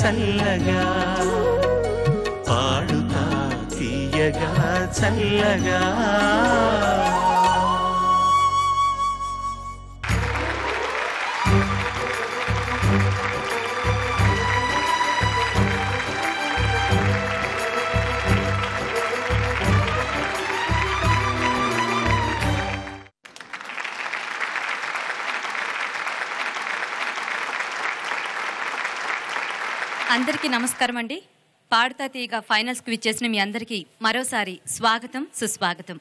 చల్లగా పాడుతా తీయగా చల్లగా. అందరికీ నమస్కారం అండి. పాడుతా తీయగా ఫైనల్స్కి విచ్చేసిన మీ అందరికీ మరోసారి స్వాగతం, సుస్వాగతం.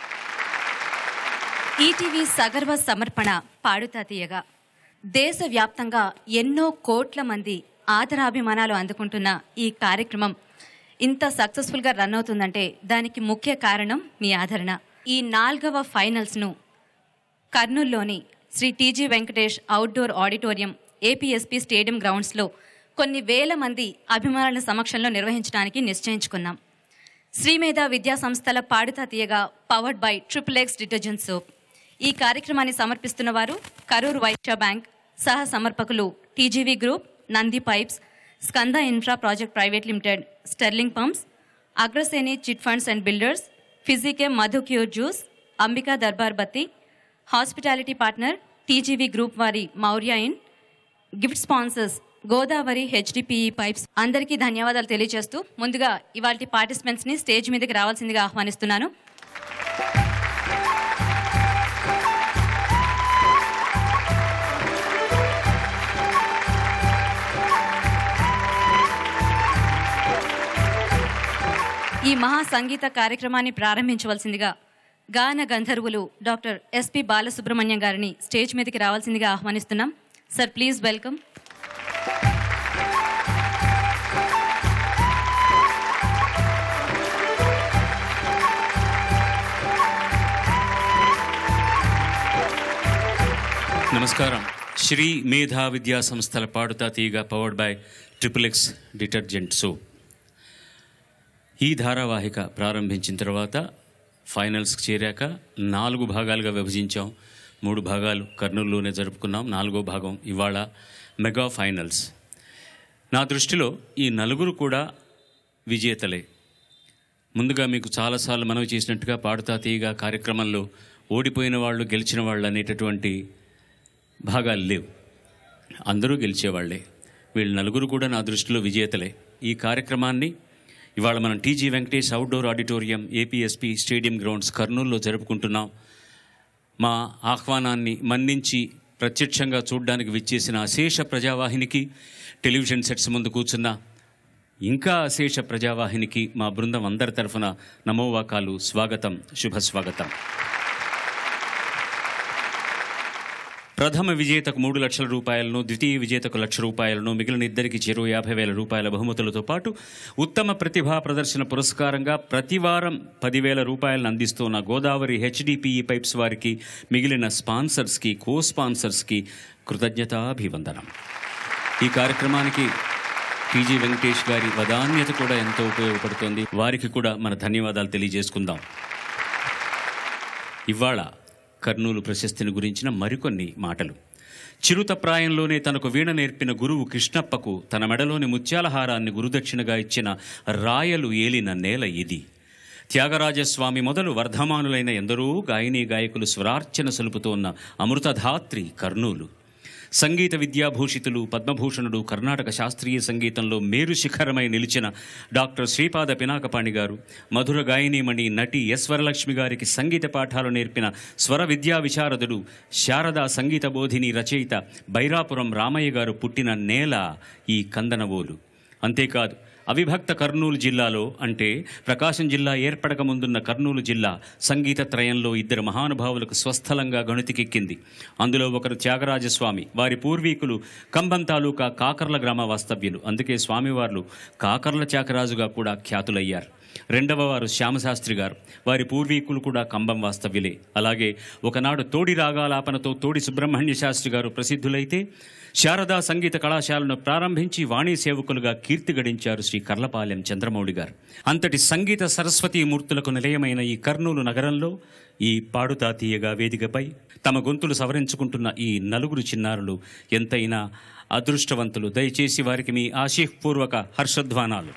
ఈటీవీ సగర్వ సమర్పణ పాడుతా తీయగా దేశవ్యాప్తంగా ఎన్నో కోట్ల మంది ఆదరాభిమానాలు అందుకుంటున్న ఈ కార్యక్రమం ఇంత సక్సెస్ఫుల్గా రన్ అవుతుందంటే దానికి ముఖ్య కారణం మీ ఆదరణ. ఈ 4వ ఫైనల్స్ను కర్నూలులోని Shri TG Venkatesh outdoor auditorium APSP stadium గ్రౌండ్స్లో కొన్ని వేల మంది అభిమానుల సమక్షంలో నిర్వహించడానికి నిశ్చయించుకున్నాం. శ్రీమేధ విద్యా సంస్థల Paduta Teeyaga powered by XXX detergent soap. ఈ కార్యక్రమాన్ని సమర్పిస్తున్న వారు కరూర్ వైశ్య బ్యాంక్, సహ సమర్పకులు TGV group, Nandi pipes, Skanda infra project private limited, sterling pumps, Agraseni chit funds and builders, ఫిజికే Madhu cure juice, Ambika Darbar Batti, hospitality partner TGV group వారి Mourya inn, gift sponsors Godavari HDPE pipes. అందరికీ ధన్యవాదాలు తెలియజేస్తూ ముందుగా ఇవాళ పార్టిసిపెంట్స్ని స్టేజ్ మీదకి రావాల్సిందిగా ఆహ్వానిస్తున్నాను. ఈ మహా సంగీత కార్యక్రమాన్ని ప్రారంభించవలసిందిగా గాన గంధర్వులు డాక్టర్ ఎస్పి బాలసుబ్రహ్మణ్యం గారిని స్టేజ్ మీదకి రావాల్సిందిగా ఆహ్వానిస్తున్నాం. Sir, please welcome. నమస్కారం. శ్రీ మేధా విద్యా సంస్థల Paduta Teeyaga powered by XXX detergent soap. ఈ ధారావాహిక ప్రారంభించిన తర్వాత ఫైనల్స్కి చేరాక 4 భాగాలుగా విభజించాం. 3 భాగాలు కర్నూలులోనే జరుపుకున్నాం. 4వ భాగం ఇవాళ మెగా ఫైనల్స్. నా దృష్టిలో ఈ 4 కూడా విజేతలే. ముందుగా మీకు చాలాసార్లు మనవి చేసినట్టుగా పాడుతా తీయగా కార్యక్రమంలో ఓడిపోయిన వాళ్ళు, గెలిచిన వాళ్ళు అనేటటువంటి భాగాలు లేవు. అందరూ గెలిచేవాళ్లే. వీళ్ళు 4 కూడా నా దృష్టిలో విజేతలే. ఈ కార్యక్రమాన్ని ఇవాళ మనం TG Venkatesh outdoor auditorium APSP stadium grounds కర్నూలులో జరుపుకుంటున్నాం. మా ఆహ్వానాన్ని మన్నించి ప్రత్యక్షంగా చూడడానికి విచ్చేసిన అశేష ప్రజావాహినికి, టెలివిజన్ సెట్స్ ముందు కూర్చున్న ఇంకా అశేష ప్రజావాహినికి మా బృందం అందరి తరఫున నమోవాకాలు, స్వాగతం, శుభస్వాగతం. ప్రథమ విజేతకు 3 లక్షల రూపాయలను, ద్వితీయ విజేతకు 1 లక్ష రూపాయలను, మిగిలిన ఇద్దరికి చెరో 50,000 రూపాయల బహుమతులతో పాటు ఉత్తమ ప్రతిభా ప్రదర్శన పురస్కారంగా ప్రతివారం 10,000 రూపాయలను అందిస్తున్న గోదావరి హెచ్డిపిఈ పైప్స్ వారికి, మిగిలిన స్పాన్సర్స్కి, కో స్పాన్సర్స్కి కృతజ్ఞతాభివందనం. ఈ కార్యక్రమానికి టీజీ వెంకటేష్ గారి వదాన్యత కూడా ఎంతో ఉపయోగపడుతోంది. వారికి కూడా మన ధన్యవాదాలు తెలియజేసుకుందాం. ఇవాళ కర్నూలు ప్రశస్తిని గురించిన మరికొన్ని మాటలు. చిరుతప్రాయంలోనే తనకు వీణ నేర్పిన గురువు కృష్ణప్పకు తన మెడలోని ముత్యాలహారాన్ని గురుదక్షిణగా ఇచ్చిన రాయలు ఏలిన నేల ఇది. త్యాగరాజస్వామి మొదలు వర్ధమానులైన ఎందరో గాయనీ గాయకులు స్వరార్చన సలుపుతోన్న అమృతధాత్రి కర్నూలు. సంగీత విద్యాభూషితులు, పద్మభూషణుడు, కర్ణాటక శాస్త్రీయ సంగీతంలో మేరు శిఖరమై నిలిచిన డాక్టర్ శ్రీపాద పినాకపాణి గారు, మధుర గాయనీమణి నటి ఎస్ వరలక్ష్మి గారికి సంగీత పాఠాలు నేర్పిన స్వర విద్యా విశారదుడు, శారదా సంగీత బోధిని రచయిత బైరాపురం రామయ్య గారు పుట్టిన నేల ఈ కందనవోలు. అంతేకాదు, అవిభక్త కర్నూలు జిల్లాలో, అంటే ప్రకాశం జిల్లా ఏర్పడక ముందున్న కర్నూలు జిల్లా సంగీత త్రయంలో 2 మహానుభావులకు స్వస్థలంగా గణితికెక్కింది. అందులో ఒకరు త్యాగరాజస్వామి, వారి పూర్వీకులు కంబం తాలూకా కాకర్ల గ్రామ వాస్తవ్యులు. అందుకే స్వామివార్లు కాకర్ల త్యాగరాజుగా కూడా ఖ్యాతులయ్యారు. రెండవ వారు శ్యామశాస్త్రి గారు, వారి పూర్వీకులు కూడా కంబం వాస్తవ్యులే. అలాగే ఒకనాడు తోడి రాగాలాపనతో తోడి సుబ్రహ్మణ్య శాస్త్రి గారు ప్రసిద్ధులైతే శారదా సంగీత కళాశాలను ప్రారంభించి వాణీ సేవకులుగా కీర్తి గడించారు శ్రీ కర్లపాలెం చంద్రమౌళి గారు. అంతటి సంగీత సరస్వతీ మూర్తులకు నిలయమైన ఈ కర్నూలు నగరంలో ఈ పాడుతా తీయగా వేదికపై తమ గొంతులు సవరించుకుంటున్న ఈ 4 చిన్నారులు ఎంతైనా అదృష్టవంతులు. దయచేసి వారికి మీ ఆశీపూర్వక హర్షధ్వానాలు.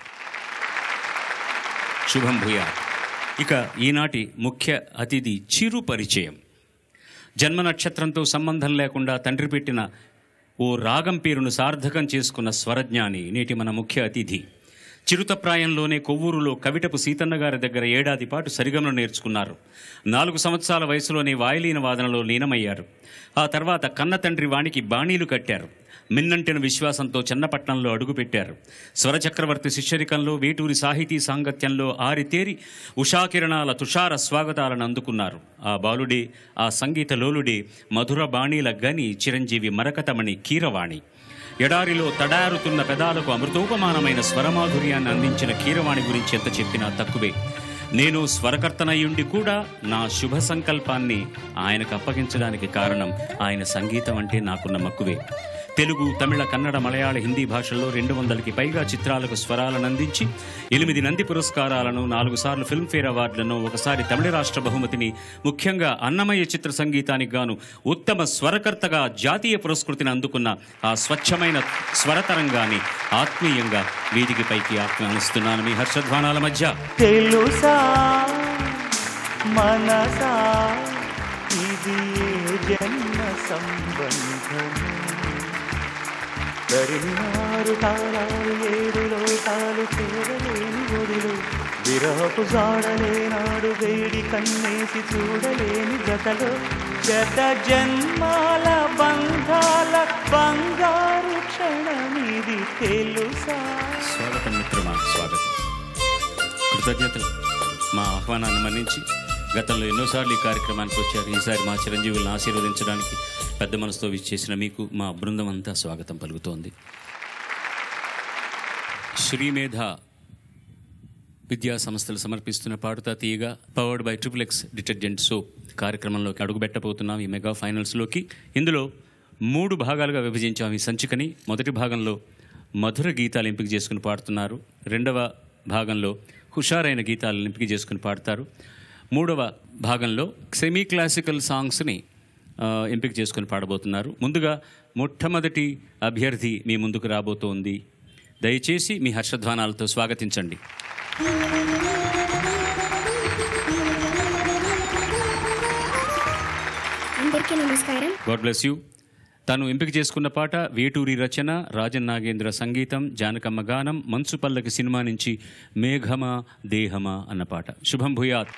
శుభం భూయా. ఇక ఈనాటి ముఖ్య అతిథి చిరు పరిచయం. జన్మ నక్షత్రంతో సంబంధం లేకుండా తండ్రి పెట్టిన ఓ రాగం పేరును సార్థకం చేసుకున్న స్వరజ్ఞాని నేటి మన ముఖ్య అతిథి. చిరుతప్రాయంలోనే కొవ్వూరులో కవిటపు సీతన్న గారి దగ్గర ఏడాది పాటు సరిగమను నేర్చుకున్నారు. 4 సంవత్సరాల వయసులోనే వాయులీన వాదనలో లీనమయ్యారు. ఆ తర్వాత కన్న తండ్రి వాణికి బాణీలు కట్టారు. మిన్నంటిన విశ్వాసంతో చెన్నపట్నంలో అడుగుపెట్టారు. స్వరచక్రవర్తి శిష్యరికంలో, వేటూరి సాహితీ సాంగత్యంలో ఆరితేరి ఉషాకిరణాల తుషార స్వాగతాలను అందుకున్నారు. ఆ బాలుడే, ఆ సంగీత లోలుడే మధుర బాణీల గని చిరంజీవి మరకతమణి కీరవాణి. ఎడారిలో తడారుతున్న పెదాలకు అమృతోపమానమైన స్వరమాధుర్యాన్ని అందించిన కీరవాణి గురించి ఎంత చెప్పినా తక్కువే. నేను స్వరకర్తనయ్యుండి కూడా నా శుభ సంకల్పాన్ని ఆయనకు అప్పగించడానికి కారణం ఆయన సంగీతం అంటే నాకున్న మక్కువే. తెలుగు, తమిళ, కన్నడ, మలయాళ, హిందీ భాషల్లో 200కి పైగా చిత్రాలకు స్వరాలను అందించి 8 నంది పురస్కారాలను, 4 సార్లు ఫిల్మ్ఫేర్ అవార్డులను, 1 సారి తమిళ రాష్ట్ర బహుమతిని, ముఖ్యంగా అన్నమయ్య చిత్ర సంగీతానికి గాను ఉత్తమ స్వరకర్తగా జాతీయ పురస్కృతిని అందుకున్న ఆ స్వచ్ఛమైన స్వరతరంగాన్ని ఆత్మీయంగా వేదిక పైకి ఆహ్వానిస్తున్నాను మీ హర్షధ్వానాల మధ్య. తెలుసా మనసా ఇది జన్మ సంబంధం, 6 కాలాలు 7 లోకాలు చేరలేని ఒడిలు, విరహపు జాడలేనాడు వేడి కన్నేసి చూడలేని జతలు, గత జన్మాల బంధాల బంగారు క్షణమిది తెలుసా. స్వాగతం మిత్రమా, స్వాగతం. కృతజ్ఞతలు. మా ఆహ్వానాన్ని మన్నించి గతంలో ఎన్నోసార్లు ఈ కార్యక్రమానికి వచ్చారు. ఈసారి మా చిరంజీవులను ఆశీర్వదించడానికి పెద్ద మనసుతో విచ్చేసిన మీకు మా బృందం అంతా స్వాగతం పలుకుతోంది. శ్రీమేధ విద్యా సంస్థలు సమర్పిస్తున్న Paduta Teeyaga powered by XXX detergent soap కార్యక్రమంలోకి అడుగుపెట్టబోతున్నాం. ఈ మెగా ఫైనల్స్లోకి ఇందులో 3 భాగాలుగా విభజించాం ఈ సంచికని. మొదటి భాగంలో మధుర గీతాలు ఎంపిక చేసుకుని పాడుతున్నారు. 2వ భాగంలో హుషారైన గీతాలను ఎంపిక చేసుకుని పాడతారు. 3వ భాగంలో సెమీ క్లాసికల్ సాంగ్స్ని ఎంపిక చేసుకుని పాడబోతున్నారు. ముందుగా మొట్టమొదటి అభ్యర్థి మీ ముందుకు రాబోతోంది. దయచేసి మీ హర్షధ్వానాలతో స్వాగతించండి. అందరికీ నమస్కారం. God bless you. తను ఎంపిక చేసుకున్న పాట వేటూరి రచన, రాజన్ నాగేంద్ర సంగీతం, జానకమ్మ గానం, మంచు పల్లకి సినిమా నుంచి మేఘమా దేహమా అన్న పాట. శుభం భూయాత్.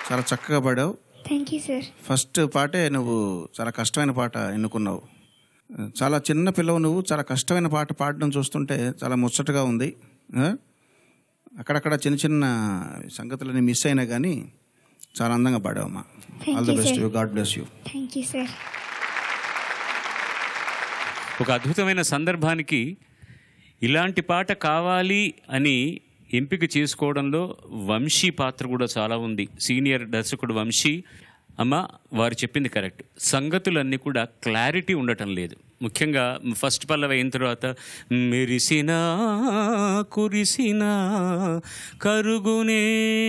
చాలా చక్కగా పాడావు. Thank you sir. ఫస్ట్ పాటే నువ్వు చాలా కష్టమైన పాట ఎన్నుకున్నావు. చాలా చిన్న పిల్లవు నువ్వు, చాలా కష్టమైన పాట పాడడం చూస్తుంటే చాలా ముచ్చటగా ఉంది. అక్కడక్కడ చిన్న చిన్న సంగతులని మిస్ అయినా కానీ చాలా అందంగా పాడావమ్మా. All the best you. God bless you. Thank you sir. ఒక అద్భుతమైన సందర్భానికి ఇలాంటి పాట కావాలి అని ఎంపిక చేసుకోవడంలో వంశీ పాత్ర కూడా చాలా ఉంది. సీనియర్ దర్శకుడు వంశీ. అమ్మ, వారు చెప్పింది కరెక్ట్. సంగతులన్నీ కూడా క్లారిటీ ఉండటం లేదు. ముఖ్యంగా ఫస్ట్ పల్లవి అయిన తర్వాత మెరిసినా కురిసినా కరుగునే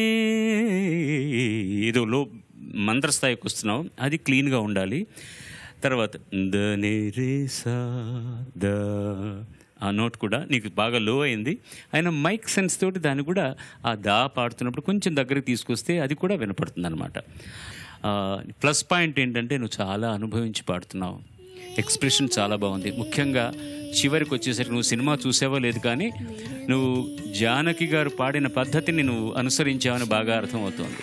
ఏదో మంత్రస్థాయికి వస్తున్నాం, అది క్లీన్గా ఉండాలి. తర్వాత దనే రే సా ద ఆ నోట్ కూడా నీకు బాగా లో అయింది. ఆయన మైక్ సెన్స్ తోటి దాన్ని కూడా ఆ దా పాడుతున్నప్పుడు కొంచెం దగ్గరికి తీసుకొస్తే అది కూడా వినపడుతుంది అనమాట. ప్లస్ పాయింట్ ఏంటంటే నువ్వు చాలా అనుభవించి పాడుతున్నావు. ఎక్స్ప్రెషన్ చాలా బాగుంది. ముఖ్యంగా చివరికి వచ్చేసరికి నువ్వు సినిమా చూసావో లేదు కానీ నువ్వు జానకి గారు పాడిన పద్ధతిని నువ్వు అనుసరించావని బాగా అర్థమవుతోంది.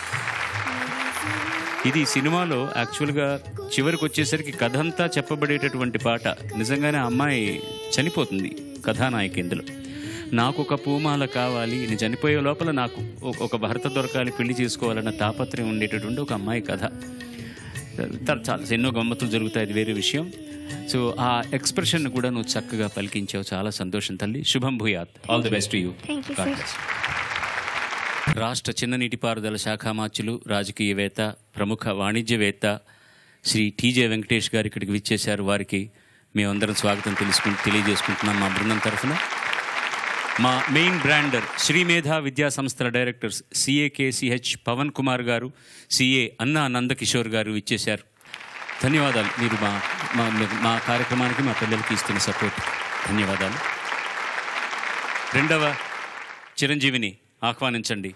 ఇది సినిమాలో యాక్చువల్గా చివరికి వచ్చేసరికి కథ అంతా చెప్పబడేటటువంటి పాట. నిజంగానే ఆ అమ్మాయి చనిపోతుంది కథానాయకి ఇందులో. నాకు ఒక పూమాల కావాలి, నేను చనిపోయే లోపల నాకు ఒక భర్త దొరకాలి, పెళ్లి చేసుకోవాలన్న తాపత్రయం ఉండేటటువంటి ఒక అమ్మాయి కథ. చాలా ఎన్నో గమ్మతులు జరుగుతాయి, అది వేరే విషయం. సో ఆ ఎక్స్ప్రెషన్ కూడా నువ్వు చక్కగా పలికించావు. చాలా సంతోషం తల్లి. శుభం భూయాత్. All the best to you. రాష్ట్ర చిన్న నీటిపారుదల శాఖామాత్యులు, రాజకీయవేత్త, ప్రముఖ వాణిజ్యవేత్త శ్రీ టీజే వెంకటేష్ గారు ఇక్కడికి విచ్చేశారు. వారికి మేమందరం స్వాగతం తెలియజేసుకుంటున్నాం మా బృందం తరఫున. మా మెయిన్ బ్రాండర్ శ్రీమేధ విద్యా సంస్థల డైరెక్టర్స్ CAKCH పవన్ కుమార్ గారు, CA అన్నా నందకిషోర్ గారు విచ్చేశారు. ధన్యవాదాలు. మీరు మా కార్యక్రమానికి మా పిల్లలకి ఇస్తున్న సపోర్ట్ ధన్యవాదాలు. రెండవ చిరంజీవిని ఆహ్వానించండి.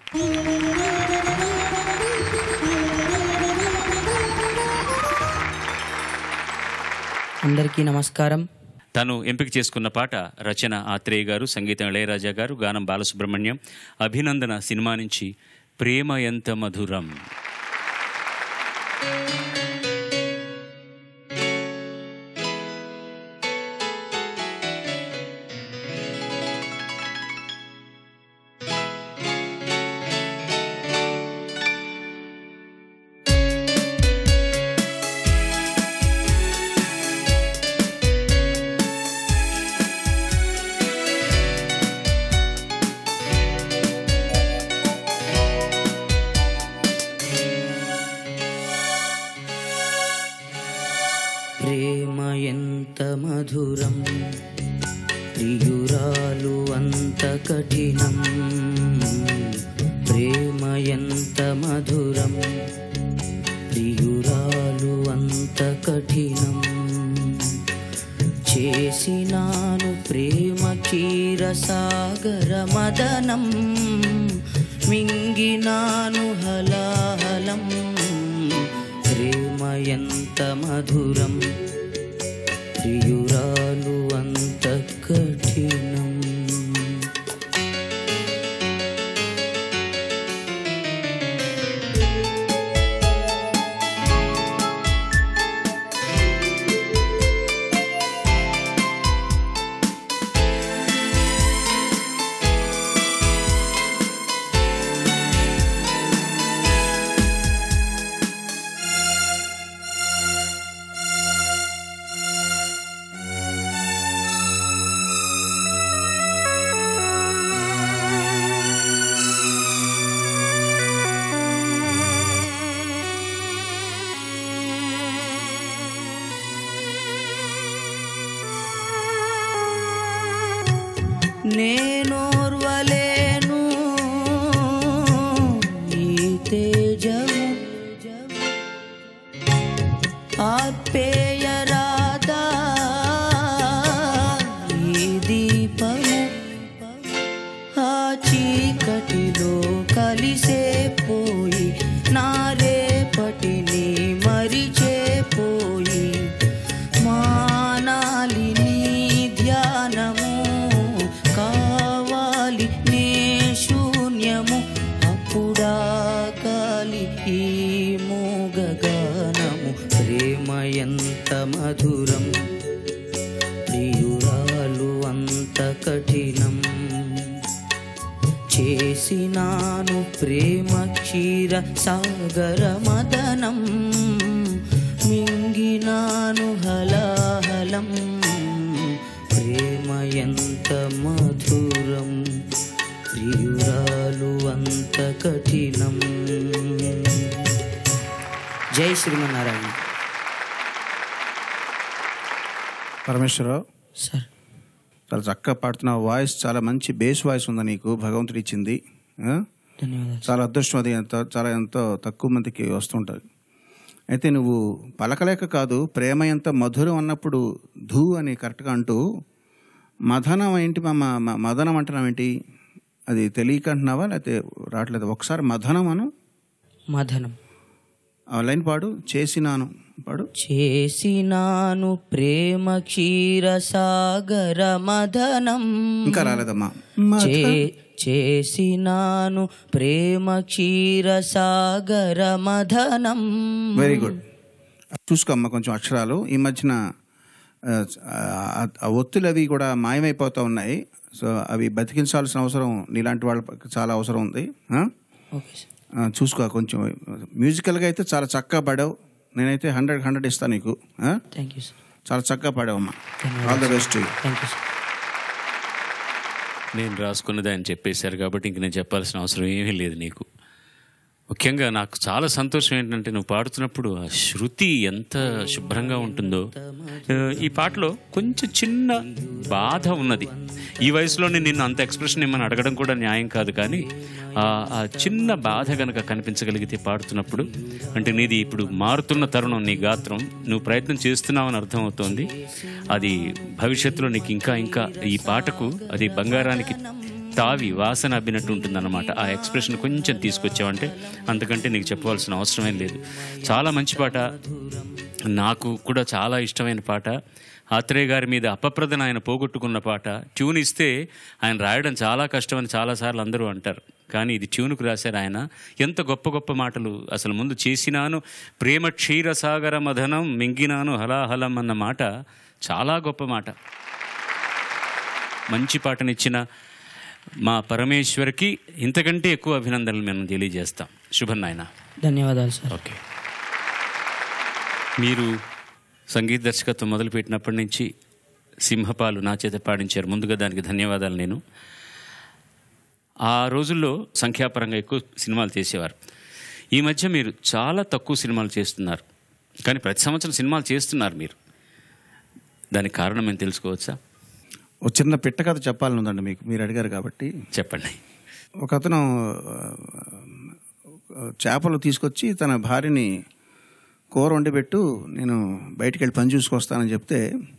అందరికీ నమస్కారం. తను ఎంపిక చేసుకున్న పాట రచన ఆత్రేయ గారు, సంగీతం ఇళయరాజా గారు, గానం బాలసుబ్రహ్మణ్యం. అభినందన సినిమా నుంచి ప్రేమ ఎంత మధురం. ప్రేమ ఎంత మధురం, ప్రియురాలు అంత కఠినం. ప్రేమ ఎంత మధురం, ప్రియురాలు అంత కఠినం. చేసినాను ప్రేమ క్షీరసాగర మదనం, మింగినాను హలాహలం. ప్రేమ ఎంత మధురం, ప్రియురాలు అంత కఠినం. నేనోర్వలేను ఈ తేజము, ఆర్పేయరాదా ఈ దీపము. ఆ చీకటిలో కలిసే పోయి నా రేపటిని మరిచే పోయి, మానాలి నీ ధ్యానము, కావాలి నే శూన్యము. అప్పుడా గాలి ఈ మూగగానము ప్రేమ ఎంత మధురం, ప్రియురాలు అంత కఠినం. చేసినాను ప్రేమ క్షీర సాగర మదనం, మింగినాను హలాహలం. ప్రేమ ఎంత మధురం, ప్రియురాలు అంత కఠినం. జై శ్రీమన్నారాయణ. పరమేశ్వరరావు, సార్ చాలా చక్కగా పాడుతున్నావు. వాయిస్ చాలా మంచి బేస్ వాయిస్ ఉంది నీకు, భగవంతుడు ఇచ్చింది. ధన్యవాదాలు. చాలా అదృష్టం. అది ఎంతో తక్కువ మందికి వస్తుంటుంది. అయితే నువ్వు పలకలేక కాదు, ప్రేమ ఎంత మధురం అన్నప్పుడు ధూ అని కరెక్ట్గా అంటూ మదనం ఏంటి మదనం అంటున్నావు ఏంటి? అది తెలియక అంటున్నావా లేకపోతే రావట్లేదు? ఒకసారి మదనం అను. మదనం ఆ లైన్ పాడు. చేసినాను పాడు. చేసినాను ప్రేమ క్షీర సాగర మదనం. ఇంకా రాలేదమ్మా. చేసినాను ప్రేమ క్షీర సాగర మదనం. Very good. చూసుకోమ్మా కొంచెం అక్షరాలు. ఈ మధ్యన ఆ ఒత్తులు అవి కూడా మాయమైపోతూ ఉన్నాయి. సో అవి బతికించాల్సిన అవసరం నీలాంటి వాళ్ళకి చాలా అవసరం ఉంది. Okay sir. చూసుకో కొంచెం. మ్యూజికల్గా అయితే చాలా చక్కగా పాడావు. నేనైతే 100 ఇస్తాను నీకు. Thank you sir. చాలా చక్కగా పాడావమ్మా. All the best. Thank you sir. నేను రాసుకున్నది ఆయన చెప్పేశారు కాబట్టి ఇంక నేను చెప్పాల్సిన అవసరం ఏమీ లేదు నీకు. ముఖ్యంగా నాకు చాలా సంతోషం ఏంటంటే నువ్వు పాడుతున్నప్పుడు ఆ శృతి ఎంత శుభ్రంగా ఉంటుందో. ఈ పాటలో కొంచెం చిన్న బాధ ఉన్నది. ఈ వయసులోనే నిన్ను అంత ఎక్స్ప్రెషన్ ఏమని అడగడం కూడా న్యాయం కాదు, కానీ ఆ చిన్న బాధ కనుక కనిపించగలిగితే పాడుతున్నప్పుడు, అంటే నీది ఇప్పుడు మారుతున్న తరుణం, నీ గాత్రం, నువ్వు ప్రయత్నం చేస్తున్నావని అర్థమవుతోంది. అది భవిష్యత్తులో నీకు ఇంకా ఇంకా ఈ పాటకు అది బంగారానికి తావి వాసన అబ్బినట్టు ఉంటుందన్నమాట. ఆ ఎక్స్ప్రెషన్ కొంచెం తీసుకొచ్చావంటే అంతకంటే నీకు చెప్పవలసిన అవసరమేం లేదు. చాలా మంచి పాట, నాకు కూడా చాలా ఇష్టమైన పాట. ఆత్రేయ గారి మీద అపప్రదన ఆయన పోగొట్టుకున్న పాట. ట్యూన్ ఇస్తే ఆయన రాయడం చాలా కష్టమని చాలాసార్లు అందరూ అంటారు, కానీ ఇది ట్యూన్కు రాశారు ఆయన. ఎంత గొప్ప గొప్ప మాటలు. అసలు ముందు చేసినాను ప్రేమ క్షీరసాగర మదనం, మింగినాను హలాహలం అన్న మాట చాలా గొప్ప మాట. మంచి పాటనిచ్చిన మా పరమేశ్వరికి ఇంతకంటే ఎక్కువ అభినందనలు మేము తెలియజేస్తాం. శుభం నాయన. ధన్యవాదాలు సార్. ఓకే. మీరు సంగీత దర్శకత్వం మొదలుపెట్టినప్పటి నుంచి సింహపాలు నా చేత పాడించారు. ముందుగా దానికి ధన్యవాదాలు. నేను ఆ రోజుల్లో సంఖ్యాపరంగా ఎక్కువ సినిమాలు చేసేవారు. ఈ మధ్య మీరు చాలా తక్కువ సినిమాలు చేస్తున్నారు, కానీ ప్రతి సంవత్సరం సినిమాలు చేస్తున్నారు మీరు. దానికి కారణం మేము తెలుసుకోవచ్చా? ఒక చిన్న పిట్ట కథ చెప్పాలని ఉందండి మీకు, మీరు అడిగారు కాబట్టి. చెప్పండి. ఒక అతను చేపలు తీసుకొచ్చి తన భార్యని కూర వండిపెట్టు, నేను బయటికి వెళ్ళి పని చూసుకొస్తానని చెప్తే,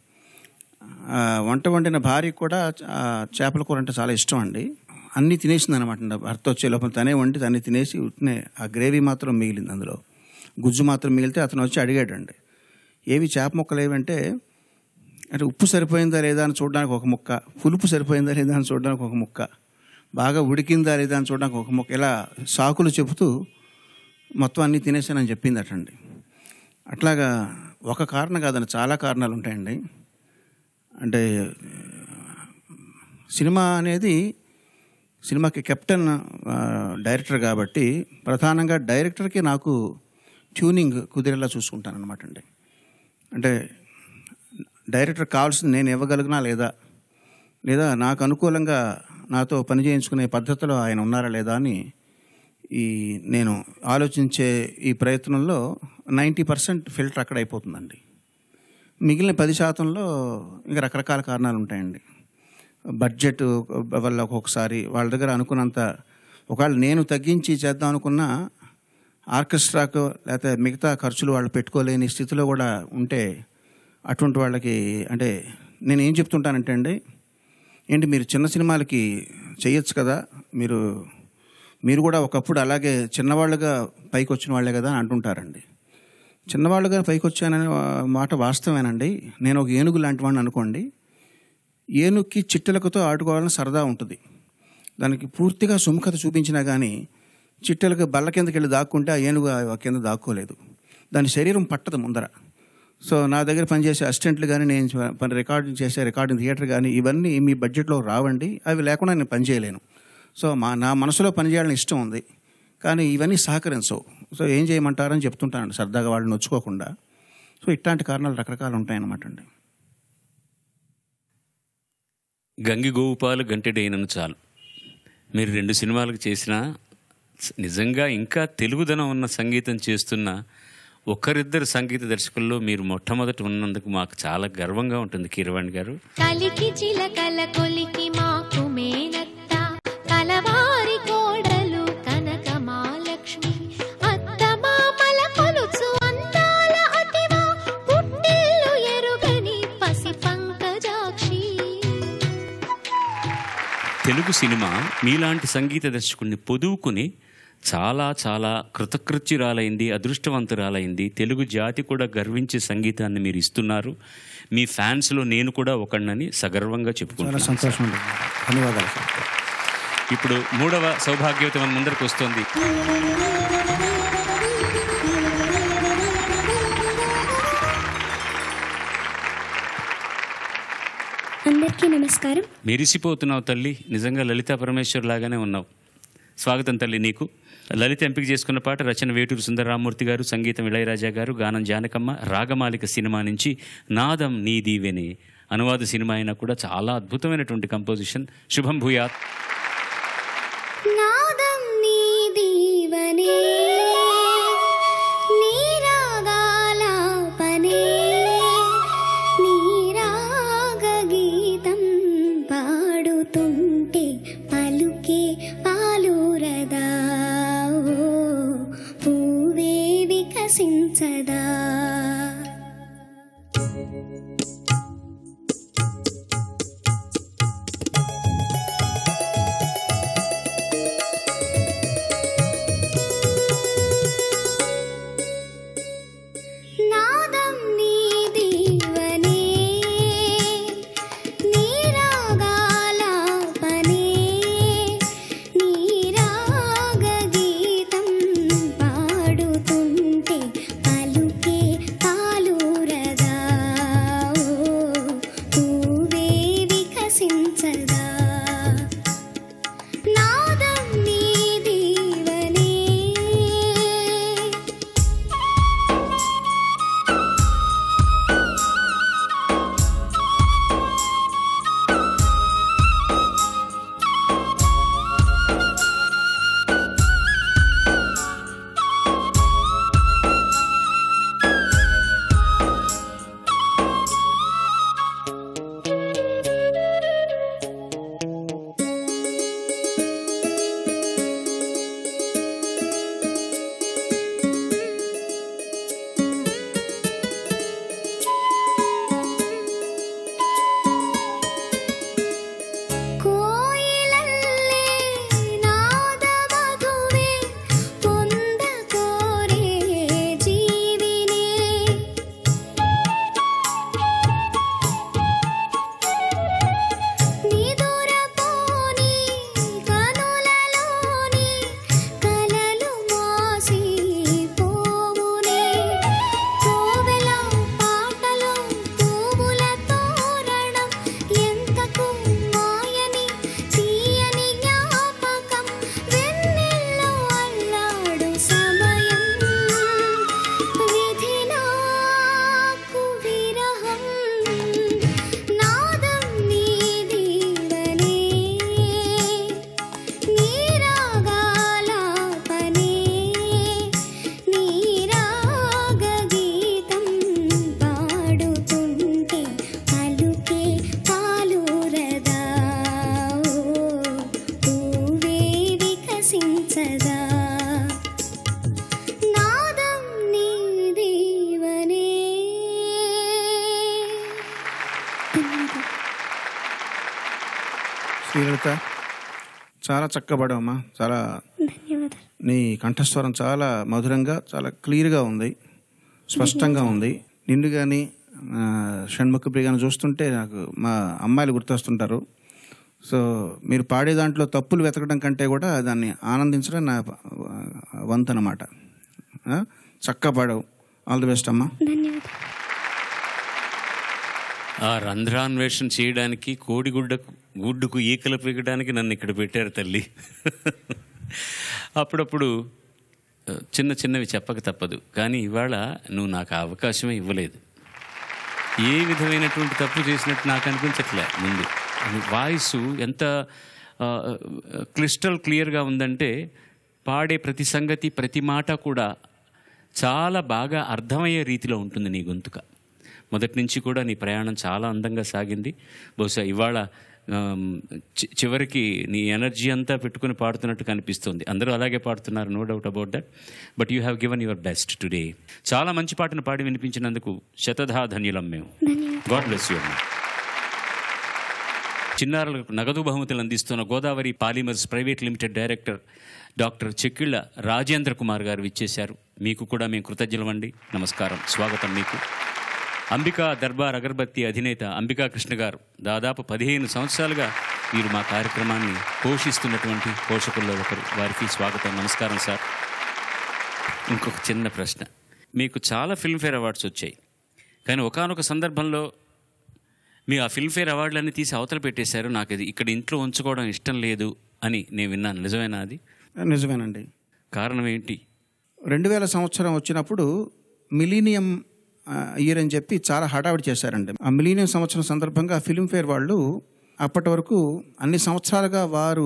వంట వండిన భార్యకు కూడా చేపల కూర అంటే చాలా ఇష్టం అండి. అన్నీ తినేసింది అనమాట. భర్త వచ్చే లోపల తనే వండి తనే తినేసి ఉట్టినే ఆ గ్రేవీ మాత్రం మిగిలింది, అందులో గుజ్జు మాత్రం మిగిలితే అతను వచ్చి అడిగాడండి, ఏవి చేప ముక్కలు ఏవంటే, అంటే ఉప్పు సరిపోయిందా లేదా అని చూడడానికి ఒక ముక్క, పులుపు సరిపోయిందా లేదా అని చూడడానికి ఒక ముక్క, బాగా ఉడికిందా లేదా అని చూడడానికి ఒక ముక్క, ఇలా సాకులు చెబుతూ మొత్తం అన్నీ తినేసానని చెప్పింది అటండి. అట్లాగా ఒక కారణం కాదని చాలా కారణాలు ఉంటాయండి. అంటే సినిమా అనేది, సినిమాకి కెప్టెన్ డైరెక్టర్ కాబట్టి ప్రధానంగా డైరెక్టర్కి నాకు ట్యూనింగ్ కుదిరేలా చూసుకుంటాను అనమాట అండి. అంటే డైరెక్టర్ కావాల్సింది నేను ఇవ్వగలిగినా లేదా నాకు అనుకూలంగా నాతో పని చేయించుకునే పద్ధతిలో ఆయన ఉన్నారా లేదా అని నేను ఆలోచించే ఈ ప్రయత్నంలో 90% ఫిల్టర్ అక్కడ అయిపోతుందండి. మిగిలిన 10%లో ఇంకా రకరకాల కారణాలు ఉంటాయండి. బడ్జెట్ వల్ల ఒక్కొక్కసారి వాళ్ళ దగ్గర అనుకున్నంత, ఒకవేళ నేను తగ్గించి చేద్దాం అనుకున్నా ఆర్కెస్ట్రాకు లేకపోతే మిగతా ఖర్చులు వాళ్ళు పెట్టుకోలేని స్థితిలో కూడా ఉంటే, అటువంటి వాళ్ళకి అంటే నేను ఏం చెప్తుంటానంటే అండి, ఏంటి మీరు చిన్న సినిమాలకి చేయొచ్చు కదా, మీరు కూడా ఒకప్పుడు అలాగే చిన్నవాళ్ళుగా పైకి వచ్చిన వాళ్ళే కదా అని అంటుంటారండి. చిన్నవాళ్ళుగా పైకి వచ్చాననే మాట వాస్తవేనండి. నేను ఒక ఏనుగు లాంటి వాడిని అనుకోండి. ఏనుగుకి చిట్టెలకతో ఆడుకోవాలని సరదా ఉంటుంది. దానికి పూర్తిగా సుముఖత చూపించినా కానీ చిట్టెలకు బల్ల కిందకి వెళ్ళి దాక్కుంటే ఆ ఏనుగు ఆ కింద దాక్కోలేదు. దాని శరీరం పట్టదు ముందర. సో నా దగ్గర పనిచేసే అసిస్టెంట్లు కానీ, నేను రికార్డింగ్ చేసే రికార్డింగ్ థియేటర్ కానీ, ఇవన్నీ మీ బడ్జెట్లో రావండి, అవి లేకుండా నేను పని చేయలేను. సో నా మనసులో పనిచేయాలని ఇష్టం ఉంది, కానీ ఇవన్నీ సహకరించవు. సో ఏం చేయమంటారని చెప్తుంటానండి సరదాగా, వాళ్ళని నొచ్చుకోకుండా. సో ఇట్లాంటి కారణాలు రకరకాలు ఉంటాయన్నమాట అండి. గంగిగోవుపాలు గంటెడైనను చాలు. మీరు 2 సినిమాలకు చేసినా నిజంగా ఇంకా తెలుగుదనం ఉన్న సంగీతం చేస్తున్న ఒకరిద్దరు సంగీత దర్శకుల్లో మీరు మొట్టమొదటి ఉన్నందుకు మాకు చాలా గర్వంగా ఉంటుంది కీరవాణి గారు. కలికి చిలకల కొలికి మాకు మేనత్త, కలవారి కోడలు కనక మహాలక్ష్మి, అత్త మామల కొలుచు అందాల అతివా, పుట్టిల్లు ఎరుగని పసి పంకజాక్షి. తెలుగు సినిమా మీలాంటి సంగీత దర్శకుడిని పొదువుకుని చాలా చాలా కృతకృత్యురాలైంది, అదృష్టవంతురాలైంది. తెలుగు జాతి కూడా గర్వించే సంగీతాన్ని మీరు ఇస్తున్నారు. మీ ఫ్యాన్స్లో నేను కూడా ఒకడినని సగర్వంగా చెప్పుకుంటున్నాను. చాలా సంతోషం అండి, ధన్యవాదాలు సార్. ఇప్పుడు 3వ సౌభాగ్యవతి మన ముందరికి వస్తుంది. అందరికీ నమస్కారం. మెరిసిపోతున్నావు తల్లి, నిజంగా లలితా పరమేశ్వర్ లాగానే ఉన్నావు. స్వాగతం తల్లి నీకు. లలిత ఎంపిక చేసుకున్న పాట రచన వేటూరు సుందరరామూర్తి గారు, సంగీతం ఇళయరాజా గారు, గానం జానకమ్మ. రాగమాలిక సినిమా నుంచి నాదం నీ దీవెనే అనువాద సినిమా అయినా కూడా చాలా అద్భుతమైనటువంటి కంపోజిషన్. శుభం భూయాత్. నాదం నీ దీవనే, నీ రాగాలాపనే, నీ రాగ గీతం పాడుతుంటే పలుకే పాలురదా, పూవే వికసించదా. నాదం నీ దీవనే, నీ రాగాలాపనే, నీ రాగ గీతం పాడుతుంటే పలుకే పాలురదా, పూవే వికసించదా. నాదం నీ దీవనే. కోయిలల్లే నాద మధువే పొంద కోరే జీవినే, నిదురపోని కనులలోని కలలు మాసి పోవునే, కోవెల పాటలో పువ్వుల తోరణం ఎంతకు మాయని తీయని జ్ఞాపకం, వెన్నెల్లో అల్లాడు సమయం, విధి నాకు విరహం. నాదం నీ దీవనే, నీ రాగాలాపనే, నీ రాగ గీతం పాడుతుంటే పలుకే పాలురదా, పూవే వికసించదా. నాదం నీ దీవనే. శ్రీలలిత, చాలా చక్కబడమ్మా. చాలా ధన్యవాదాలు. నీ కంఠస్వరం చాలా మధురంగా, చాలా క్లియర్గా ఉంది, స్పష్టంగా ఉంది. నిన్ను కానీ షణ్ముఖ ప్రియ కానీ చూస్తుంటే నాకు మా అమ్మాయిలు గుర్తొస్తుంటారు. సో మీరు పాడే దాంట్లో తప్పులు వెతకడం కంటే కూడా దాన్ని ఆనందించడం నా వంతు అన్నమాట. చక్కగా పాడావు. ఆల్ ది బెస్ట్ అమ్మా. ధన్యవాదాలు. ఆ రంధ్రాన్వేషణ చేయడానికి గుడ్డుకు ఈకలు పీకడానికి నన్ను ఇక్కడ పెట్టారు తల్లి. అప్పుడప్పుడు చిన్నవి చెప్పక తప్పదు. కానీ ఇవాళ నువ్వు నాకు ఆ అవకాశమే ఇవ్వలేదు. ఏ విధమైనటువంటి తప్పు చేసినట్టు నాకు అనిపించట్లే. ముందు వాయిస్ ఎంత క్లిస్టల్ క్లియర్గా ఉందంటే పాడే ప్రతి సంగతి ప్రతి మాట కూడా చాలా బాగా అర్థమయ్యే రీతిలో ఉంటుంది నీ గొంతుక. మొదటి నుంచి కూడా నీ ప్రయాణం చాలా అందంగా సాగింది. బహుశా ఇవాళ చివరికి నీ ఎనర్జీ అంతా పెట్టుకుని పాడుతున్నట్టు కనిపిస్తుంది. అందరూ అలాగే పాడుతున్నారు, no doubt about that. But you have given your best today. చాలా మంచి పాటను పాడి వినిపించినందుకు శతధా ధన్యులం మేము. గాడ్ బ్లెస్ యూ అమ్మా. చిన్నారులకు నగదు బహుమతులు అందిస్తున్న Godavari polymers private limited director doctor Chekkilla Rajendra Kumar garu ఇచ్చేశారు. మీకు కూడా మేము కృతజ్ఞులమండి. నమస్కారం, స్వాగతం మీకు. అంబికా దర్బార్ అగర్బత్తి అధినేత అంబికా కృష్ణ గారు దాదాపు 15 సంవత్సరాలుగా వీరు మా కార్యక్రమాన్ని పోషిస్తున్నటువంటి పోషకుల్లో ఒకరు. వారికి స్వాగతం, నమస్కారం సార్. ఇంకొక చిన్న ప్రశ్న. మీకు చాలా ఫిల్మ్ఫేర్ అవార్డ్స్ వచ్చాయి, కానీ ఒకానొక సందర్భంలో మీ ఆ ఫిల్మ్ఫేర్ అవార్డులన్నీ తీసి అవతల పెట్టేశారు. నాకు ఇది ఇక్కడ ఇంట్లో ఉంచుకోవడం ఇష్టం లేదు అని నేను విన్నాను. నిజమేనా అది? నిజమేనండి. కారణం ఏంటి? 2000 సంవత్సరం వచ్చినప్పుడు మిలీనియం ఇయర్ అని చెప్పి చాలా హడావిడి చేశారండి. ఆ మిలీనియం సంవత్సరం సందర్భంగా ఫిల్మ్ఫేర్ వాళ్ళు అప్పటి వరకు అన్ని సంవత్సరాలుగా వారు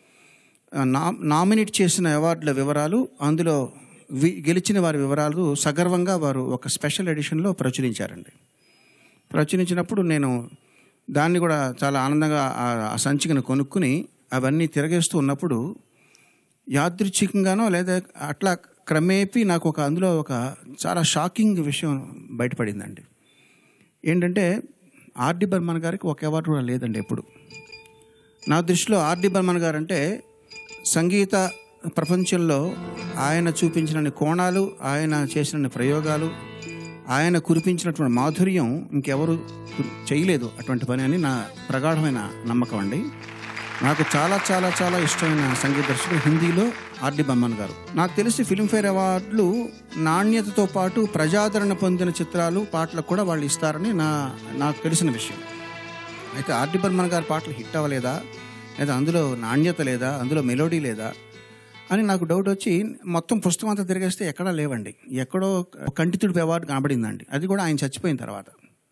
నామినేట్ చేసిన అవార్డుల వివరాలు, అందులో గెలిచిన వారి వివరాలు సగర్వంగా వారు ఒక స్పెషల్ ఎడిషన్లో ప్రచురించారండి. ప్రచురించినప్పుడు నేను దాన్ని కూడా చాలా ఆనందంగా ఆ సంచికను కొనుక్కుని అవన్నీ తిరగేస్తూ ఉన్నప్పుడు యాదృచ్ఛికంగానో లేదా అట్లా క్రమేపీ నాకు అందులో ఒక చాలా షాకింగ్ విషయం బయటపడిందండి. ఏంటంటే ఆర్డి బర్మన్ గారికి ఒక అవార్డు కూడా లేదండి ఎప్పుడు. నా దృష్టిలో ఆర్డి బర్మన్ గారు అంటే సంగీత ప్రపంచంలో ఆయన చూపించిన కోణాలు, ఆయన చేసిన ప్రయోగాలు, ఆయన కురిపించినటువంటి మాధుర్యం ఇంకెవరు చేయలేదు అటువంటి పని అని నా ప్రగాఢమైన నమ్మకం అండి. నాకు చాలా చాలా చాలా ఇష్టమైన సంగీత దర్శకుడు హిందీలో ఆర్డి బర్మన్ గారు. నాకు తెలిసి ఫిల్మ్ఫేర్ అవార్డులు నాణ్యతతో పాటు ప్రజాదరణ పొందిన చిత్రాలు, పాటలకు కూడా వాళ్ళు ఇస్తారని నాకు తెలిసిన విషయం. అయితే ఆర్డి బర్మన్ గారి పాటలు హిట్ అవ్వలేదా, లేదా అందులో నాణ్యత లేదా, అందులో మెలోడీ లేదా అని నాకు డౌట్ వచ్చి మొత్తం పుస్తకం అంతా తిరిగేస్తే ఎక్కడా లేవండి. ఎక్కడో కంటితుడి అవార్డు కనబడిందండి. అది కూడా ఆయన చచ్చిపోయిన తర్వాత